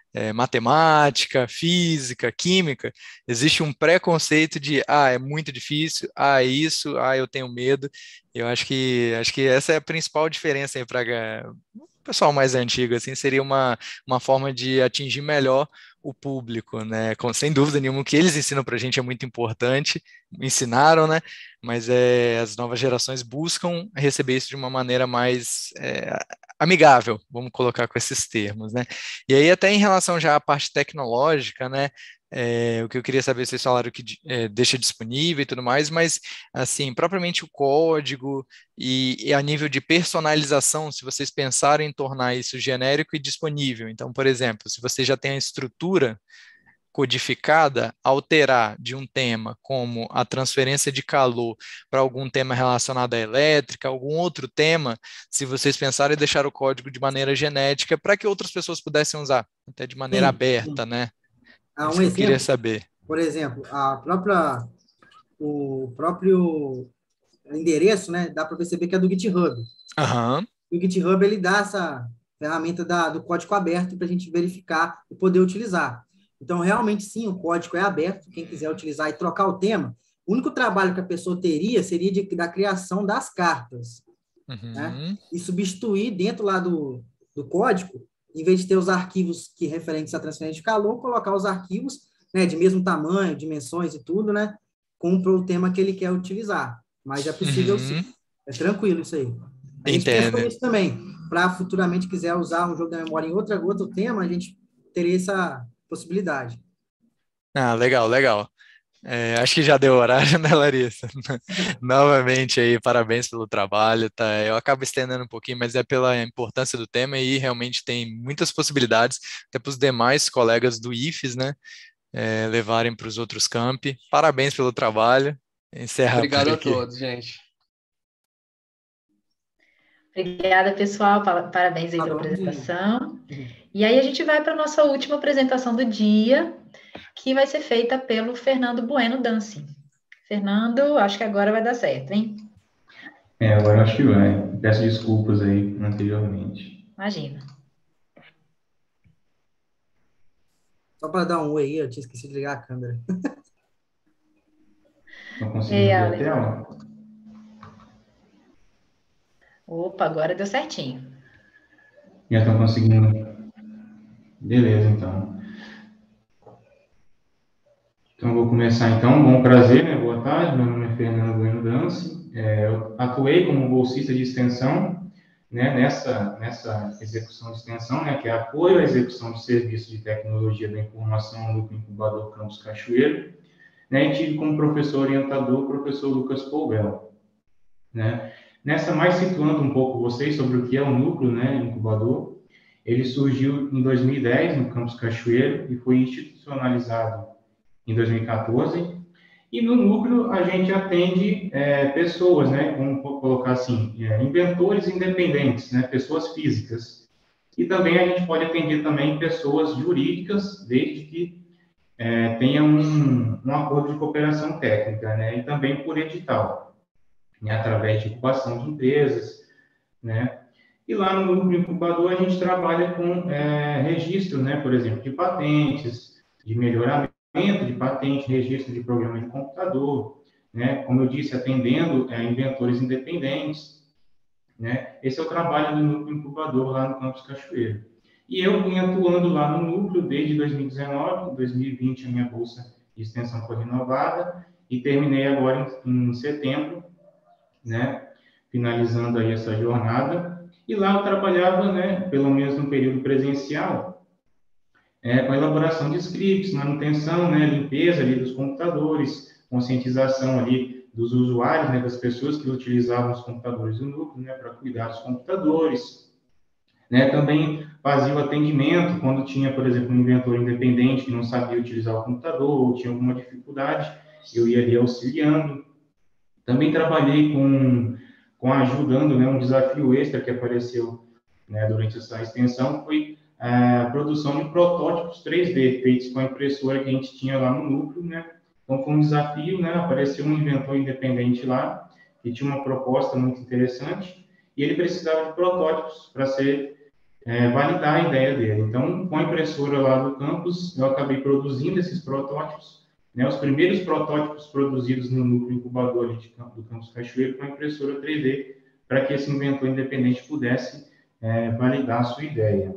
B: Matemática, física, química, existe um preconceito de, é muito difícil, isso, eu tenho medo. Eu acho que essa é a principal diferença aí para o pessoal mais antigo, assim, seria uma forma de atingir melhor o público, né? Sem dúvida nenhuma, o que eles ensinam para a gente é muito importante, ensinaram, né? Mas as novas gerações buscam receber isso de uma maneira mais amigável, vamos colocar com esses termos, né? E aí, até em relação já à parte tecnológica, né? O que eu queria saber, vocês falaram que deixa disponível e tudo mais, mas, assim, propriamente o código e a nível de personalização, se vocês pensarem em tornar isso genérico e disponível. Então, por exemplo, se você já tem a estrutura codificada, alterar de um tema como a transferência de calor para algum tema relacionado à elétrica, algum outro tema, se vocês pensarem em deixar o código de maneira genética para que outras pessoas pudessem usar, até de maneira aberta, né? Isso que eu queria saber.
K: Por exemplo, o próprio endereço, né, dá para perceber que é do GitHub.
B: Uhum.
K: O GitHub, ele dá essa ferramenta do código aberto para a gente verificar e poder utilizar. Então, realmente, sim, o código é aberto, quem quiser utilizar e trocar o tema. O único trabalho que a pessoa teria seria da criação das cartas, né? E substituir dentro lá do código, em vez de ter os arquivos que referentes à transferência de calor, colocar os arquivos, né, de mesmo tamanho, dimensões e tudo, né, com o tema que ele quer utilizar. Mas é possível, sim. É tranquilo isso aí. A gente pensa nisso também. Para futuramente quiser usar um jogo da memória em outro tema, a gente teria essa possibilidade.
B: Ah, legal. Acho que já deu horário, né, Larissa? Novamente aí, parabéns pelo trabalho, tá? Eu acabo estendendo um pouquinho, mas é pela importância do tema e realmente tem muitas possibilidades, até para os demais colegas do IFES, né, levarem para os outros campi. Parabéns pelo trabalho. Encerra.
L: Obrigado a todos, gente.
A: Obrigada, pessoal. Parabéns aí pela apresentação. E aí a gente vai para a nossa última apresentação do dia, que vai ser feita pelo Fernando Bueno Danci. Fernando, acho que agora vai dar certo, hein?
I: Agora acho que vai. Peço desculpas aí anteriormente.
A: Imagina.
K: Só para dar um oi aí, eu tinha esquecido de ligar a câmera.
I: Não consegui ver a tela?
A: Opa, agora deu certinho.
I: Já estão conseguindo. Beleza, então. Então, vou começar, então. Bom prazer, né? Boa tarde. Meu nome é Fernando Bueno Danci. Eu atuei como bolsista de extensão, né, nessa execução de extensão, né, que é apoio à execução de serviços de tecnologia da informação no incubador Campus Cachoeiro, né, e tive como professor orientador o professor Lucas Poubel, né. Nessa, mais situando um pouco vocês sobre o que é o núcleo, né, incubador, ele surgiu em 2010 no Campus Cachoeiro e foi institucionalizado em 2014. E no núcleo a gente atende pessoas, né, vamos colocar assim, inventores independentes, né, pessoas físicas. E também a gente pode atender também pessoas jurídicas, desde que tenha um acordo de cooperação técnica, né, e também por edital, né, através de incubação de empresas, né. E lá no núcleo incubador a gente trabalha com registro, né, por exemplo, de patentes, de melhoramento de patente, registro de programa de computador, né? Como eu disse, atendendo inventores independentes, né? Esse é o trabalho do núcleo incubador lá no Campus Cachoeiro. E eu vim atuando lá no núcleo desde 2019, 2020 a minha bolsa de extensão foi renovada e terminei agora em setembro, né? Finalizando aí essa jornada. E lá eu trabalhava, né, pelo menos no período presencial, com a elaboração de scripts, manutenção, né, limpeza ali dos computadores, conscientização ali dos usuários, né, das pessoas que utilizavam os computadores do núcleo, né, para cuidar dos computadores, né, também fazia o atendimento quando tinha, por exemplo, um inventor independente que não sabia utilizar o computador ou tinha alguma dificuldade, eu ia ali auxiliando. Também trabalhei ajudando, né, um desafio extra que apareceu, né, durante essa extensão, foi a produção de protótipos 3D feitos com a impressora que a gente tinha lá no núcleo, né? Então foi um desafio, né? Apareceu um inventor independente lá que tinha uma proposta muito interessante e ele precisava de protótipos para validar a ideia dele. Então, com a impressora lá do campus, eu acabei produzindo esses protótipos, né? Os primeiros protótipos produzidos no núcleo incubador ali do Campus Cachoeiro com a impressora 3D para que esse inventor independente pudesse validar a sua ideia.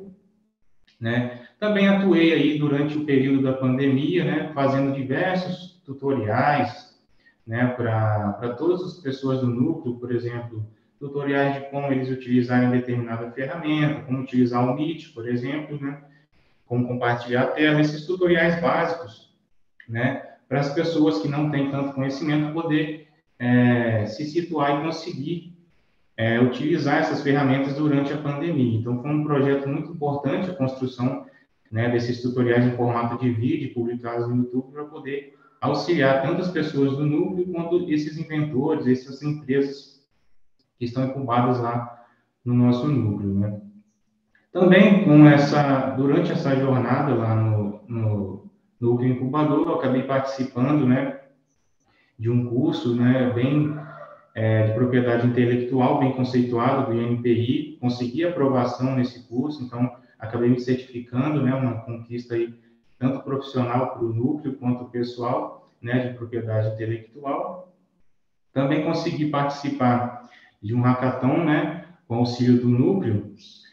I: Né? Também atuei aí durante o período da pandemia, né, fazendo diversos tutoriais, né, para todas as pessoas do núcleo, por exemplo, tutoriais de como eles utilizarem determinada ferramenta, como utilizar o Meet, por exemplo, né, como compartilhar a tela, esses tutoriais básicos, né, para as pessoas que não têm tanto conhecimento poder se situar e conseguir utilizar essas ferramentas durante a pandemia. Então, foi um projeto muito importante a construção né, desses tutoriais em formato de vídeo publicados no YouTube para poder auxiliar tanto as pessoas do núcleo quanto esses inventores, essas empresas que estão incubadas lá no nosso núcleo, né? Também durante essa jornada lá no núcleo incubador, eu acabei participando, né, de um curso, né, de propriedade intelectual, bem conceituado, do INPI, consegui aprovação nesse curso, então acabei me certificando, né, uma conquista aí, tanto profissional para o núcleo quanto pessoal, né, de propriedade intelectual. Também consegui participar de um hackathon, né, com auxílio do núcleo,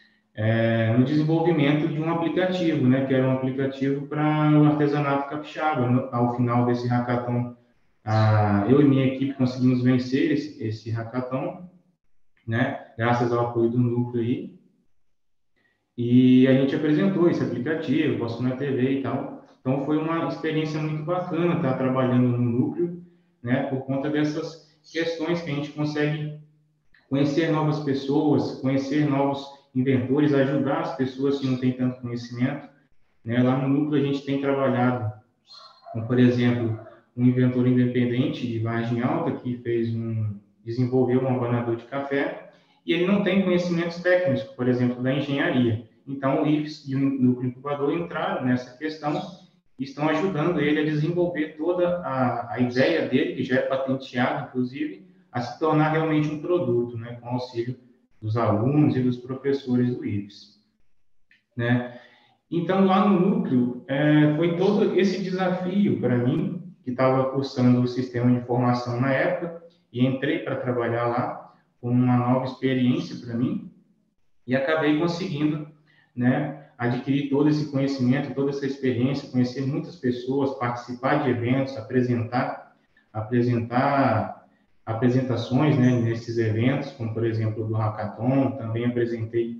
I: no desenvolvimento de um aplicativo, né, que era um aplicativo para o artesanato capixaba. Ao final desse hackathon, eu e minha equipe conseguimos vencer esse hackathon, né, graças ao apoio do núcleo aí. E a gente apresentou esse aplicativo, postou na TV e tal. Então, foi uma experiência muito bacana estar trabalhando no núcleo, né, por conta dessas questões que a gente consegue conhecer novas pessoas, conhecer novos inventores, ajudar as pessoas que não têm tanto conhecimento, né. Lá no núcleo, a gente tem trabalhado com, por exemplo, um inventor independente de Vargem Alta que desenvolveu um abanador de café, e ele não tem conhecimentos técnicos, por exemplo, da engenharia. Então, o IFES e o núcleo incubador entraram nessa questão e estão ajudando ele a desenvolver toda a ideia dele, que já é patenteada, inclusive, a se tornar realmente um produto, né, com auxílio dos alunos e dos professores do IFES, né? Então, lá no núcleo, foi todo esse desafio para mim, que estava cursando o sistema de formação na época, e entrei para trabalhar lá, com uma nova experiência para mim, e acabei conseguindo, né, adquirir todo esse conhecimento, toda essa experiência, conhecer muitas pessoas, participar de eventos, apresentar apresentações, né, nesses eventos, como, por exemplo, do Hackathon. Também apresentei,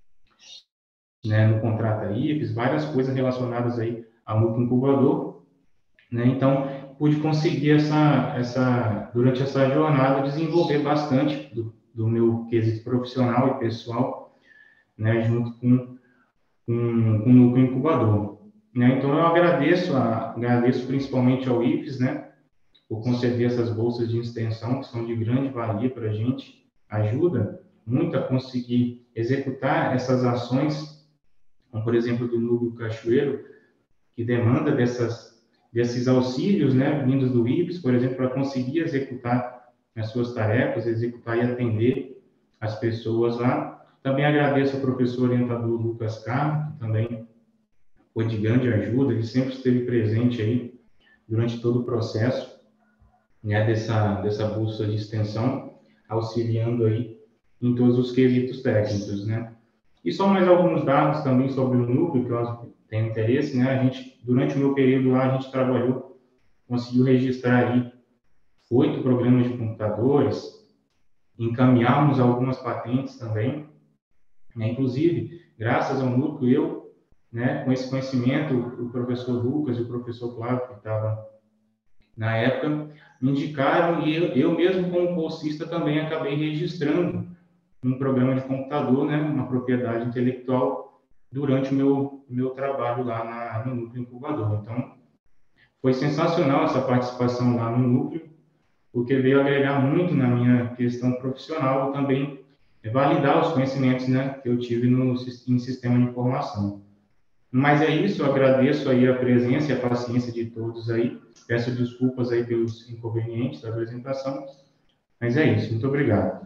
I: né, no Contrata IFES, várias coisas relacionadas aí ao núcleo incubador, né? Então, pude conseguir durante essa jornada, desenvolver bastante do meu quesito profissional e pessoal, né, junto com o núcleo incubador, né? Então, eu agradeço principalmente ao IFES, né, por conceder essas bolsas de extensão, que são de grande valia para a gente, ajuda muito a conseguir executar essas ações, como, por exemplo, do Núcleo Cachoeiro, que demanda desses auxílios, né, vindos do IFES, por exemplo, para conseguir executar as suas tarefas, executar e atender as pessoas lá. Também agradeço ao professor orientador Lucas Carmo, que também foi de grande ajuda, ele sempre esteve presente aí durante todo o processo, né, dessa bolsa de extensão, auxiliando aí em todos os quesitos técnicos, né. E só mais alguns dados também sobre o núcleo, que eu tenho interesse, né. Durante o meu período lá, a gente conseguiu registrar aí 8 programas de computadores, encaminhamos algumas patentes também, né. Inclusive, graças ao núcleo, né, com esse conhecimento, o professor Lucas e o professor Flávio, que estava na época, me indicaram, e eu mesmo, como bolsista, também acabei registrando um programa de computador, né, uma propriedade intelectual, durante o meu trabalho lá no núcleo incubador. Então, foi sensacional essa participação lá no núcleo, porque veio agregar muito na minha questão profissional, também validar os conhecimentos, né, que eu tive em sistema de informação. Mas é isso, eu agradeço aí a presença e a paciência de todos aí, peço desculpas aí pelos inconvenientes da apresentação, mas é isso, muito obrigado.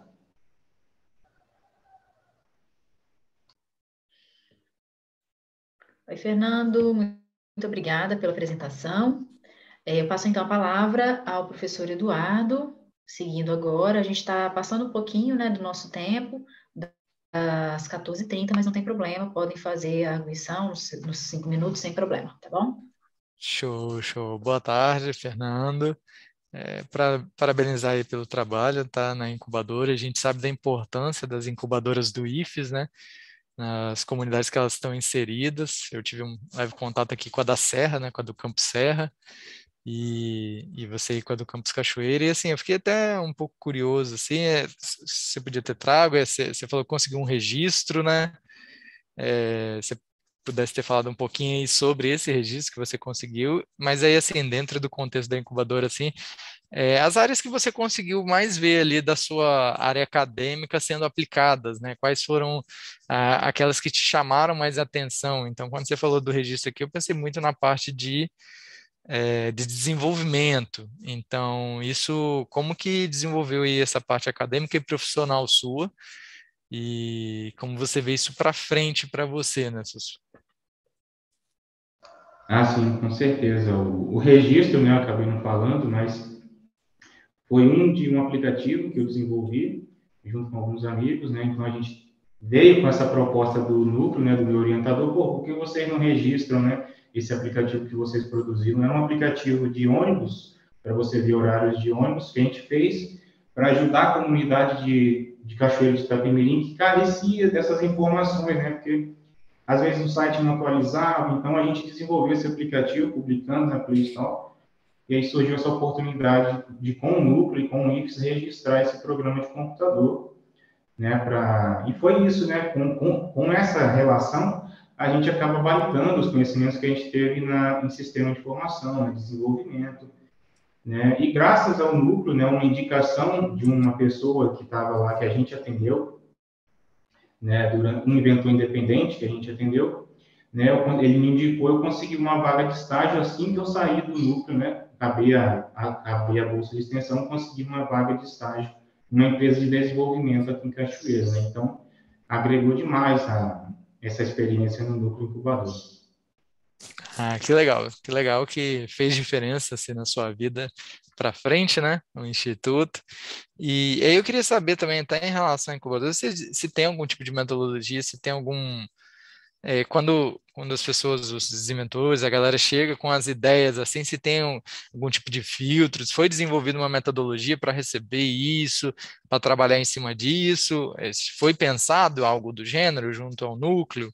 A: Oi, Fernando, muito obrigada pela apresentação. Eu passo então a palavra ao professor Eduardo, seguindo agora. A gente está passando um pouquinho, né, do nosso tempo, às 14h30, mas não tem problema, podem fazer a arguição nos 5 minutos sem problema, tá bom?
B: Show, show. Boa tarde, Fernando. Para parabenizar aí pelo trabalho, tá, na incubadora. A gente sabe da importância das incubadoras do IFES, né, nas comunidades que elas estão inseridas. Eu tive um leve contato aqui com a da Serra, né, com a do Campus Serra, e você aí com a do Campus Cachoeira, e assim, eu fiquei até um pouco curioso, assim, você podia ter trago, você falou que conseguiu um registro, né, você pudesse ter falado um pouquinho aí sobre esse registro que você conseguiu, mas aí, assim, dentro do contexto da incubadora, assim, as áreas que você conseguiu mais ver ali da sua área acadêmica sendo aplicadas, né? Quais foram aquelas que te chamaram mais atenção? Então, quando você falou do registro aqui, eu pensei muito na parte de desenvolvimento. Então, isso, como que desenvolveu aí essa parte acadêmica e profissional sua? E como você vê isso para frente para você, né, Sussu?
I: Sim, com certeza. O registro, né, eu acabei não falando, mas foi de um aplicativo que eu desenvolvi junto com alguns amigos, né? Então a gente veio com essa proposta do núcleo, né, do meu orientador, por que vocês não registram, né, esse aplicativo que vocês produziram? Era um aplicativo de ônibus, para você ver horários de ônibus, que a gente fez para ajudar a comunidade de Cachoeiro de Itapemirim, que carecia dessas informações, né? Porque às vezes o site não atualizava, então a gente desenvolveu esse aplicativo, publicando na Play Store, e aí surgiu essa oportunidade de, com o núcleo e com o IFES, registrar esse programa de computador, né? E foi isso, né? Com essa relação, a gente acaba validando os conhecimentos que a gente teve em sistema de formação, né? Desenvolvimento, né? E graças ao núcleo, né, uma indicação de uma pessoa que estava lá, que a gente atendeu, né, durante um inventor independente que a gente atendeu, né, ele me indicou, eu consegui uma vaga de estágio assim que eu saí do núcleo, né, acabei a bolsa de extensão, consegui uma vaga de estágio numa empresa de desenvolvimento aqui em Cachoeira, né? Então, agregou demais essa experiência no núcleo incubador.
B: Que legal que fez diferença assim, na sua vida para frente, né, no Instituto. E aí eu queria saber também, até em relação à incubadora, se tem algum tipo de metodologia, se tem algum... quando as pessoas, os desenvolvedores, a galera chega com as ideias, assim, se tem algum tipo de filtro, se foi desenvolvida uma metodologia para receber isso, para trabalhar em cima disso, se foi pensado algo do gênero junto ao núcleo?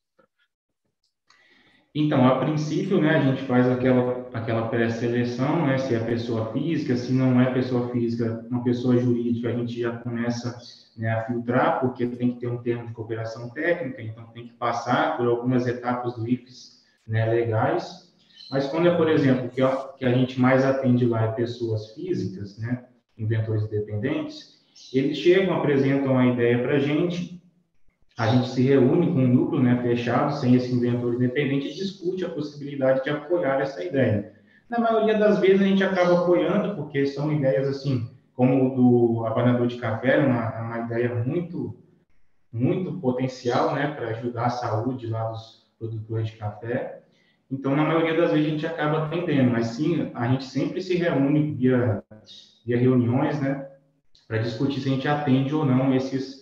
I: Então, a princípio, né, a gente faz aquela pré-seleção, né, se é pessoa física, se não é pessoa física, uma pessoa jurídica, a gente já começa, né, a filtrar, porque tem que ter um termo de cooperação técnica, então tem que passar por algumas etapas do IFES, né, legais. Mas quando é, por exemplo, que a gente mais atende lá é pessoas físicas, né, inventores independentes, eles chegam, apresentam a ideia para a gente se reúne com um núcleo, né, fechado, sem esse inventor independente, e discute a possibilidade de apoiar essa ideia. Na maioria das vezes a gente acaba apoiando, porque são ideias assim, como o do abanador de café, uma ideia muito, muito potencial, né, para ajudar a saúde lá dos produtores de café. Então, na maioria das vezes a gente acaba atendendo, mas sim, a gente sempre se reúne via reuniões, né, para discutir se a gente atende ou não esses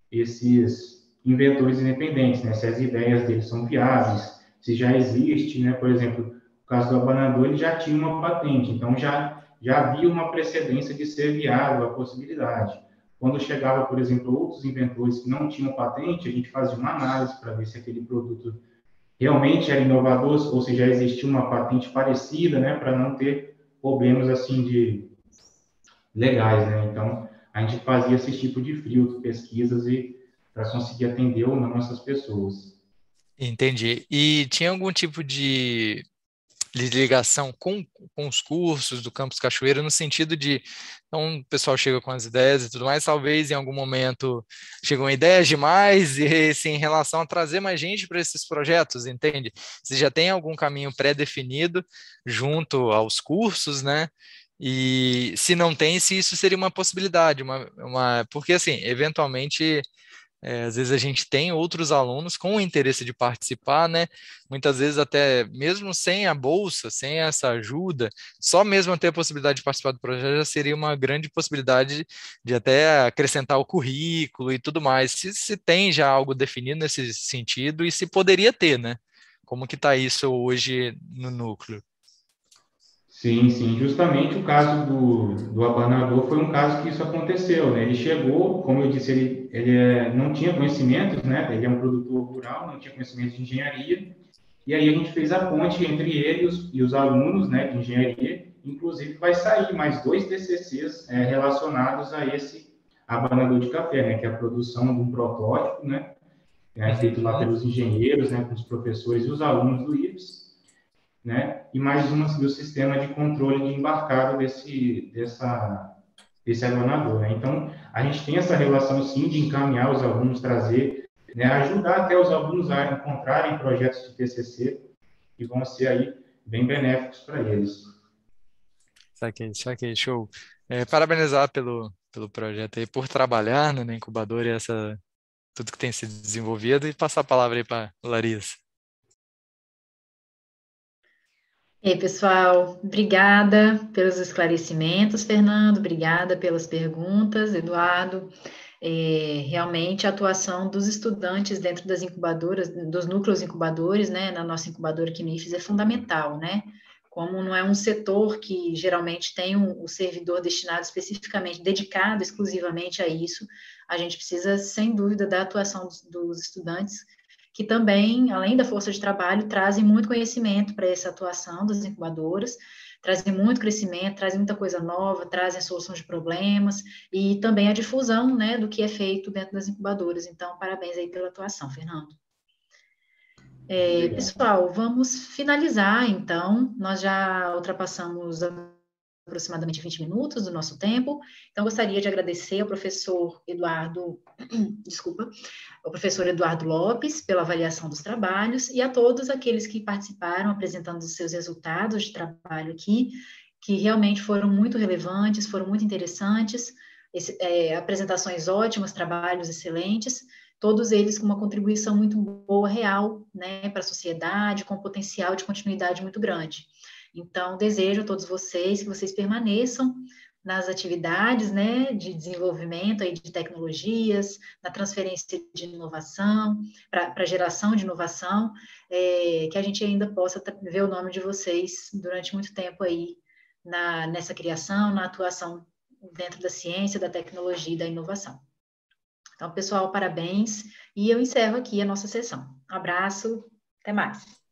I: inventores independentes, né? Se as ideias deles são viáveis, se já existe, né? Por exemplo, no caso do abanador, ele já tinha uma patente, então já havia uma precedência de ser viável a possibilidade. Quando chegava, por exemplo, outros inventores que não tinham patente, a gente fazia uma análise para ver se aquele produto realmente era inovador ou se já existia uma patente parecida, né? Para não ter problemas assim legais, né? Então, a gente fazia esse tipo de filtro, pesquisas para conseguir atender ou não essas pessoas.
B: Entendi. E tinha algum tipo de ligação com os cursos do Campus Cachoeira, no sentido de, então, o pessoal chega com as ideias e tudo mais, talvez em algum momento chegam ideias demais, e assim, em relação a trazer mais gente para esses projetos, entende? Você já tem algum caminho pré-definido junto aos cursos, né? E se não tem, se isso seria uma possibilidade, porque assim, eventualmente, às vezes a gente tem outros alunos com o interesse de participar, né? Muitas vezes até mesmo sem a bolsa, sem essa ajuda, só mesmo ter a possibilidade de participar do projeto já seria uma grande possibilidade de até acrescentar o currículo e tudo mais. Se tem já algo definido nesse sentido e se poderia ter, né? Como que está isso hoje no núcleo?
I: Sim. Justamente o caso do abanador foi um caso que isso aconteceu, né? Ele chegou, como eu disse, ele não tinha conhecimentos, né? Ele é um produtor rural, não tinha conhecimento de engenharia, e aí a gente fez a ponte entre ele e os alunos, né, de engenharia. Inclusive vai sair mais 2 TCCs relacionados a esse abanador de café, né? Que é a produção de um protótipo, né? né, feito lá pelos engenheiros, né, com os professores e os alunos do IFES, né, e mais uma do sistema de controle de embarcado desse aeronador, né. Então, a gente tem essa relação, sim, de encaminhar os alunos, trazer, né, ajudar até os alunos a encontrarem projetos de TCC que vão ser aí bem benéficos para eles.
B: Saquei, show. Parabenizar pelo projeto aí, por trabalhar, né, na incubadora e tudo que tem sido desenvolvido, e passar a palavra aí para Larissa.
A: E aí, pessoal, obrigada pelos esclarecimentos, Fernando, obrigada pelas perguntas, Eduardo. Realmente a atuação dos estudantes dentro das incubadoras, dos núcleos incubadores, né, na nossa incubadora aqui no IFES é fundamental, né? Como não é um setor que geralmente tem um servidor destinado especificamente, dedicado exclusivamente a isso, a gente precisa, sem dúvida, da atuação dos estudantes, que também, além da força de trabalho, trazem muito conhecimento para essa atuação das incubadoras, trazem muito crescimento, trazem muita coisa nova, trazem solução de problemas e também a difusão, né, do que é feito dentro das incubadoras. Então, parabéns aí pela atuação, Fernando. Pessoal, vamos finalizar, então. Nós já ultrapassamos aproximadamente 20 minutos do nosso tempo. Então, gostaria de agradecer ao professor Eduardo Lopes pela avaliação dos trabalhos e a todos aqueles que participaram apresentando os seus resultados de trabalho aqui, que realmente foram muito relevantes, foram muito interessantes, apresentações ótimas, trabalhos excelentes, todos eles com uma contribuição muito boa, real, né, para a sociedade, com potencial de continuidade muito grande. Então, desejo a todos vocês que vocês permaneçam nas atividades, né, de desenvolvimento aí de tecnologias, na transferência de inovação, para geração de inovação, que a gente ainda possa ver o nome de vocês durante muito tempo aí nessa criação, na atuação dentro da ciência, da tecnologia e da inovação. Então, pessoal, parabéns, e eu encerro aqui a nossa sessão. Um abraço, até mais.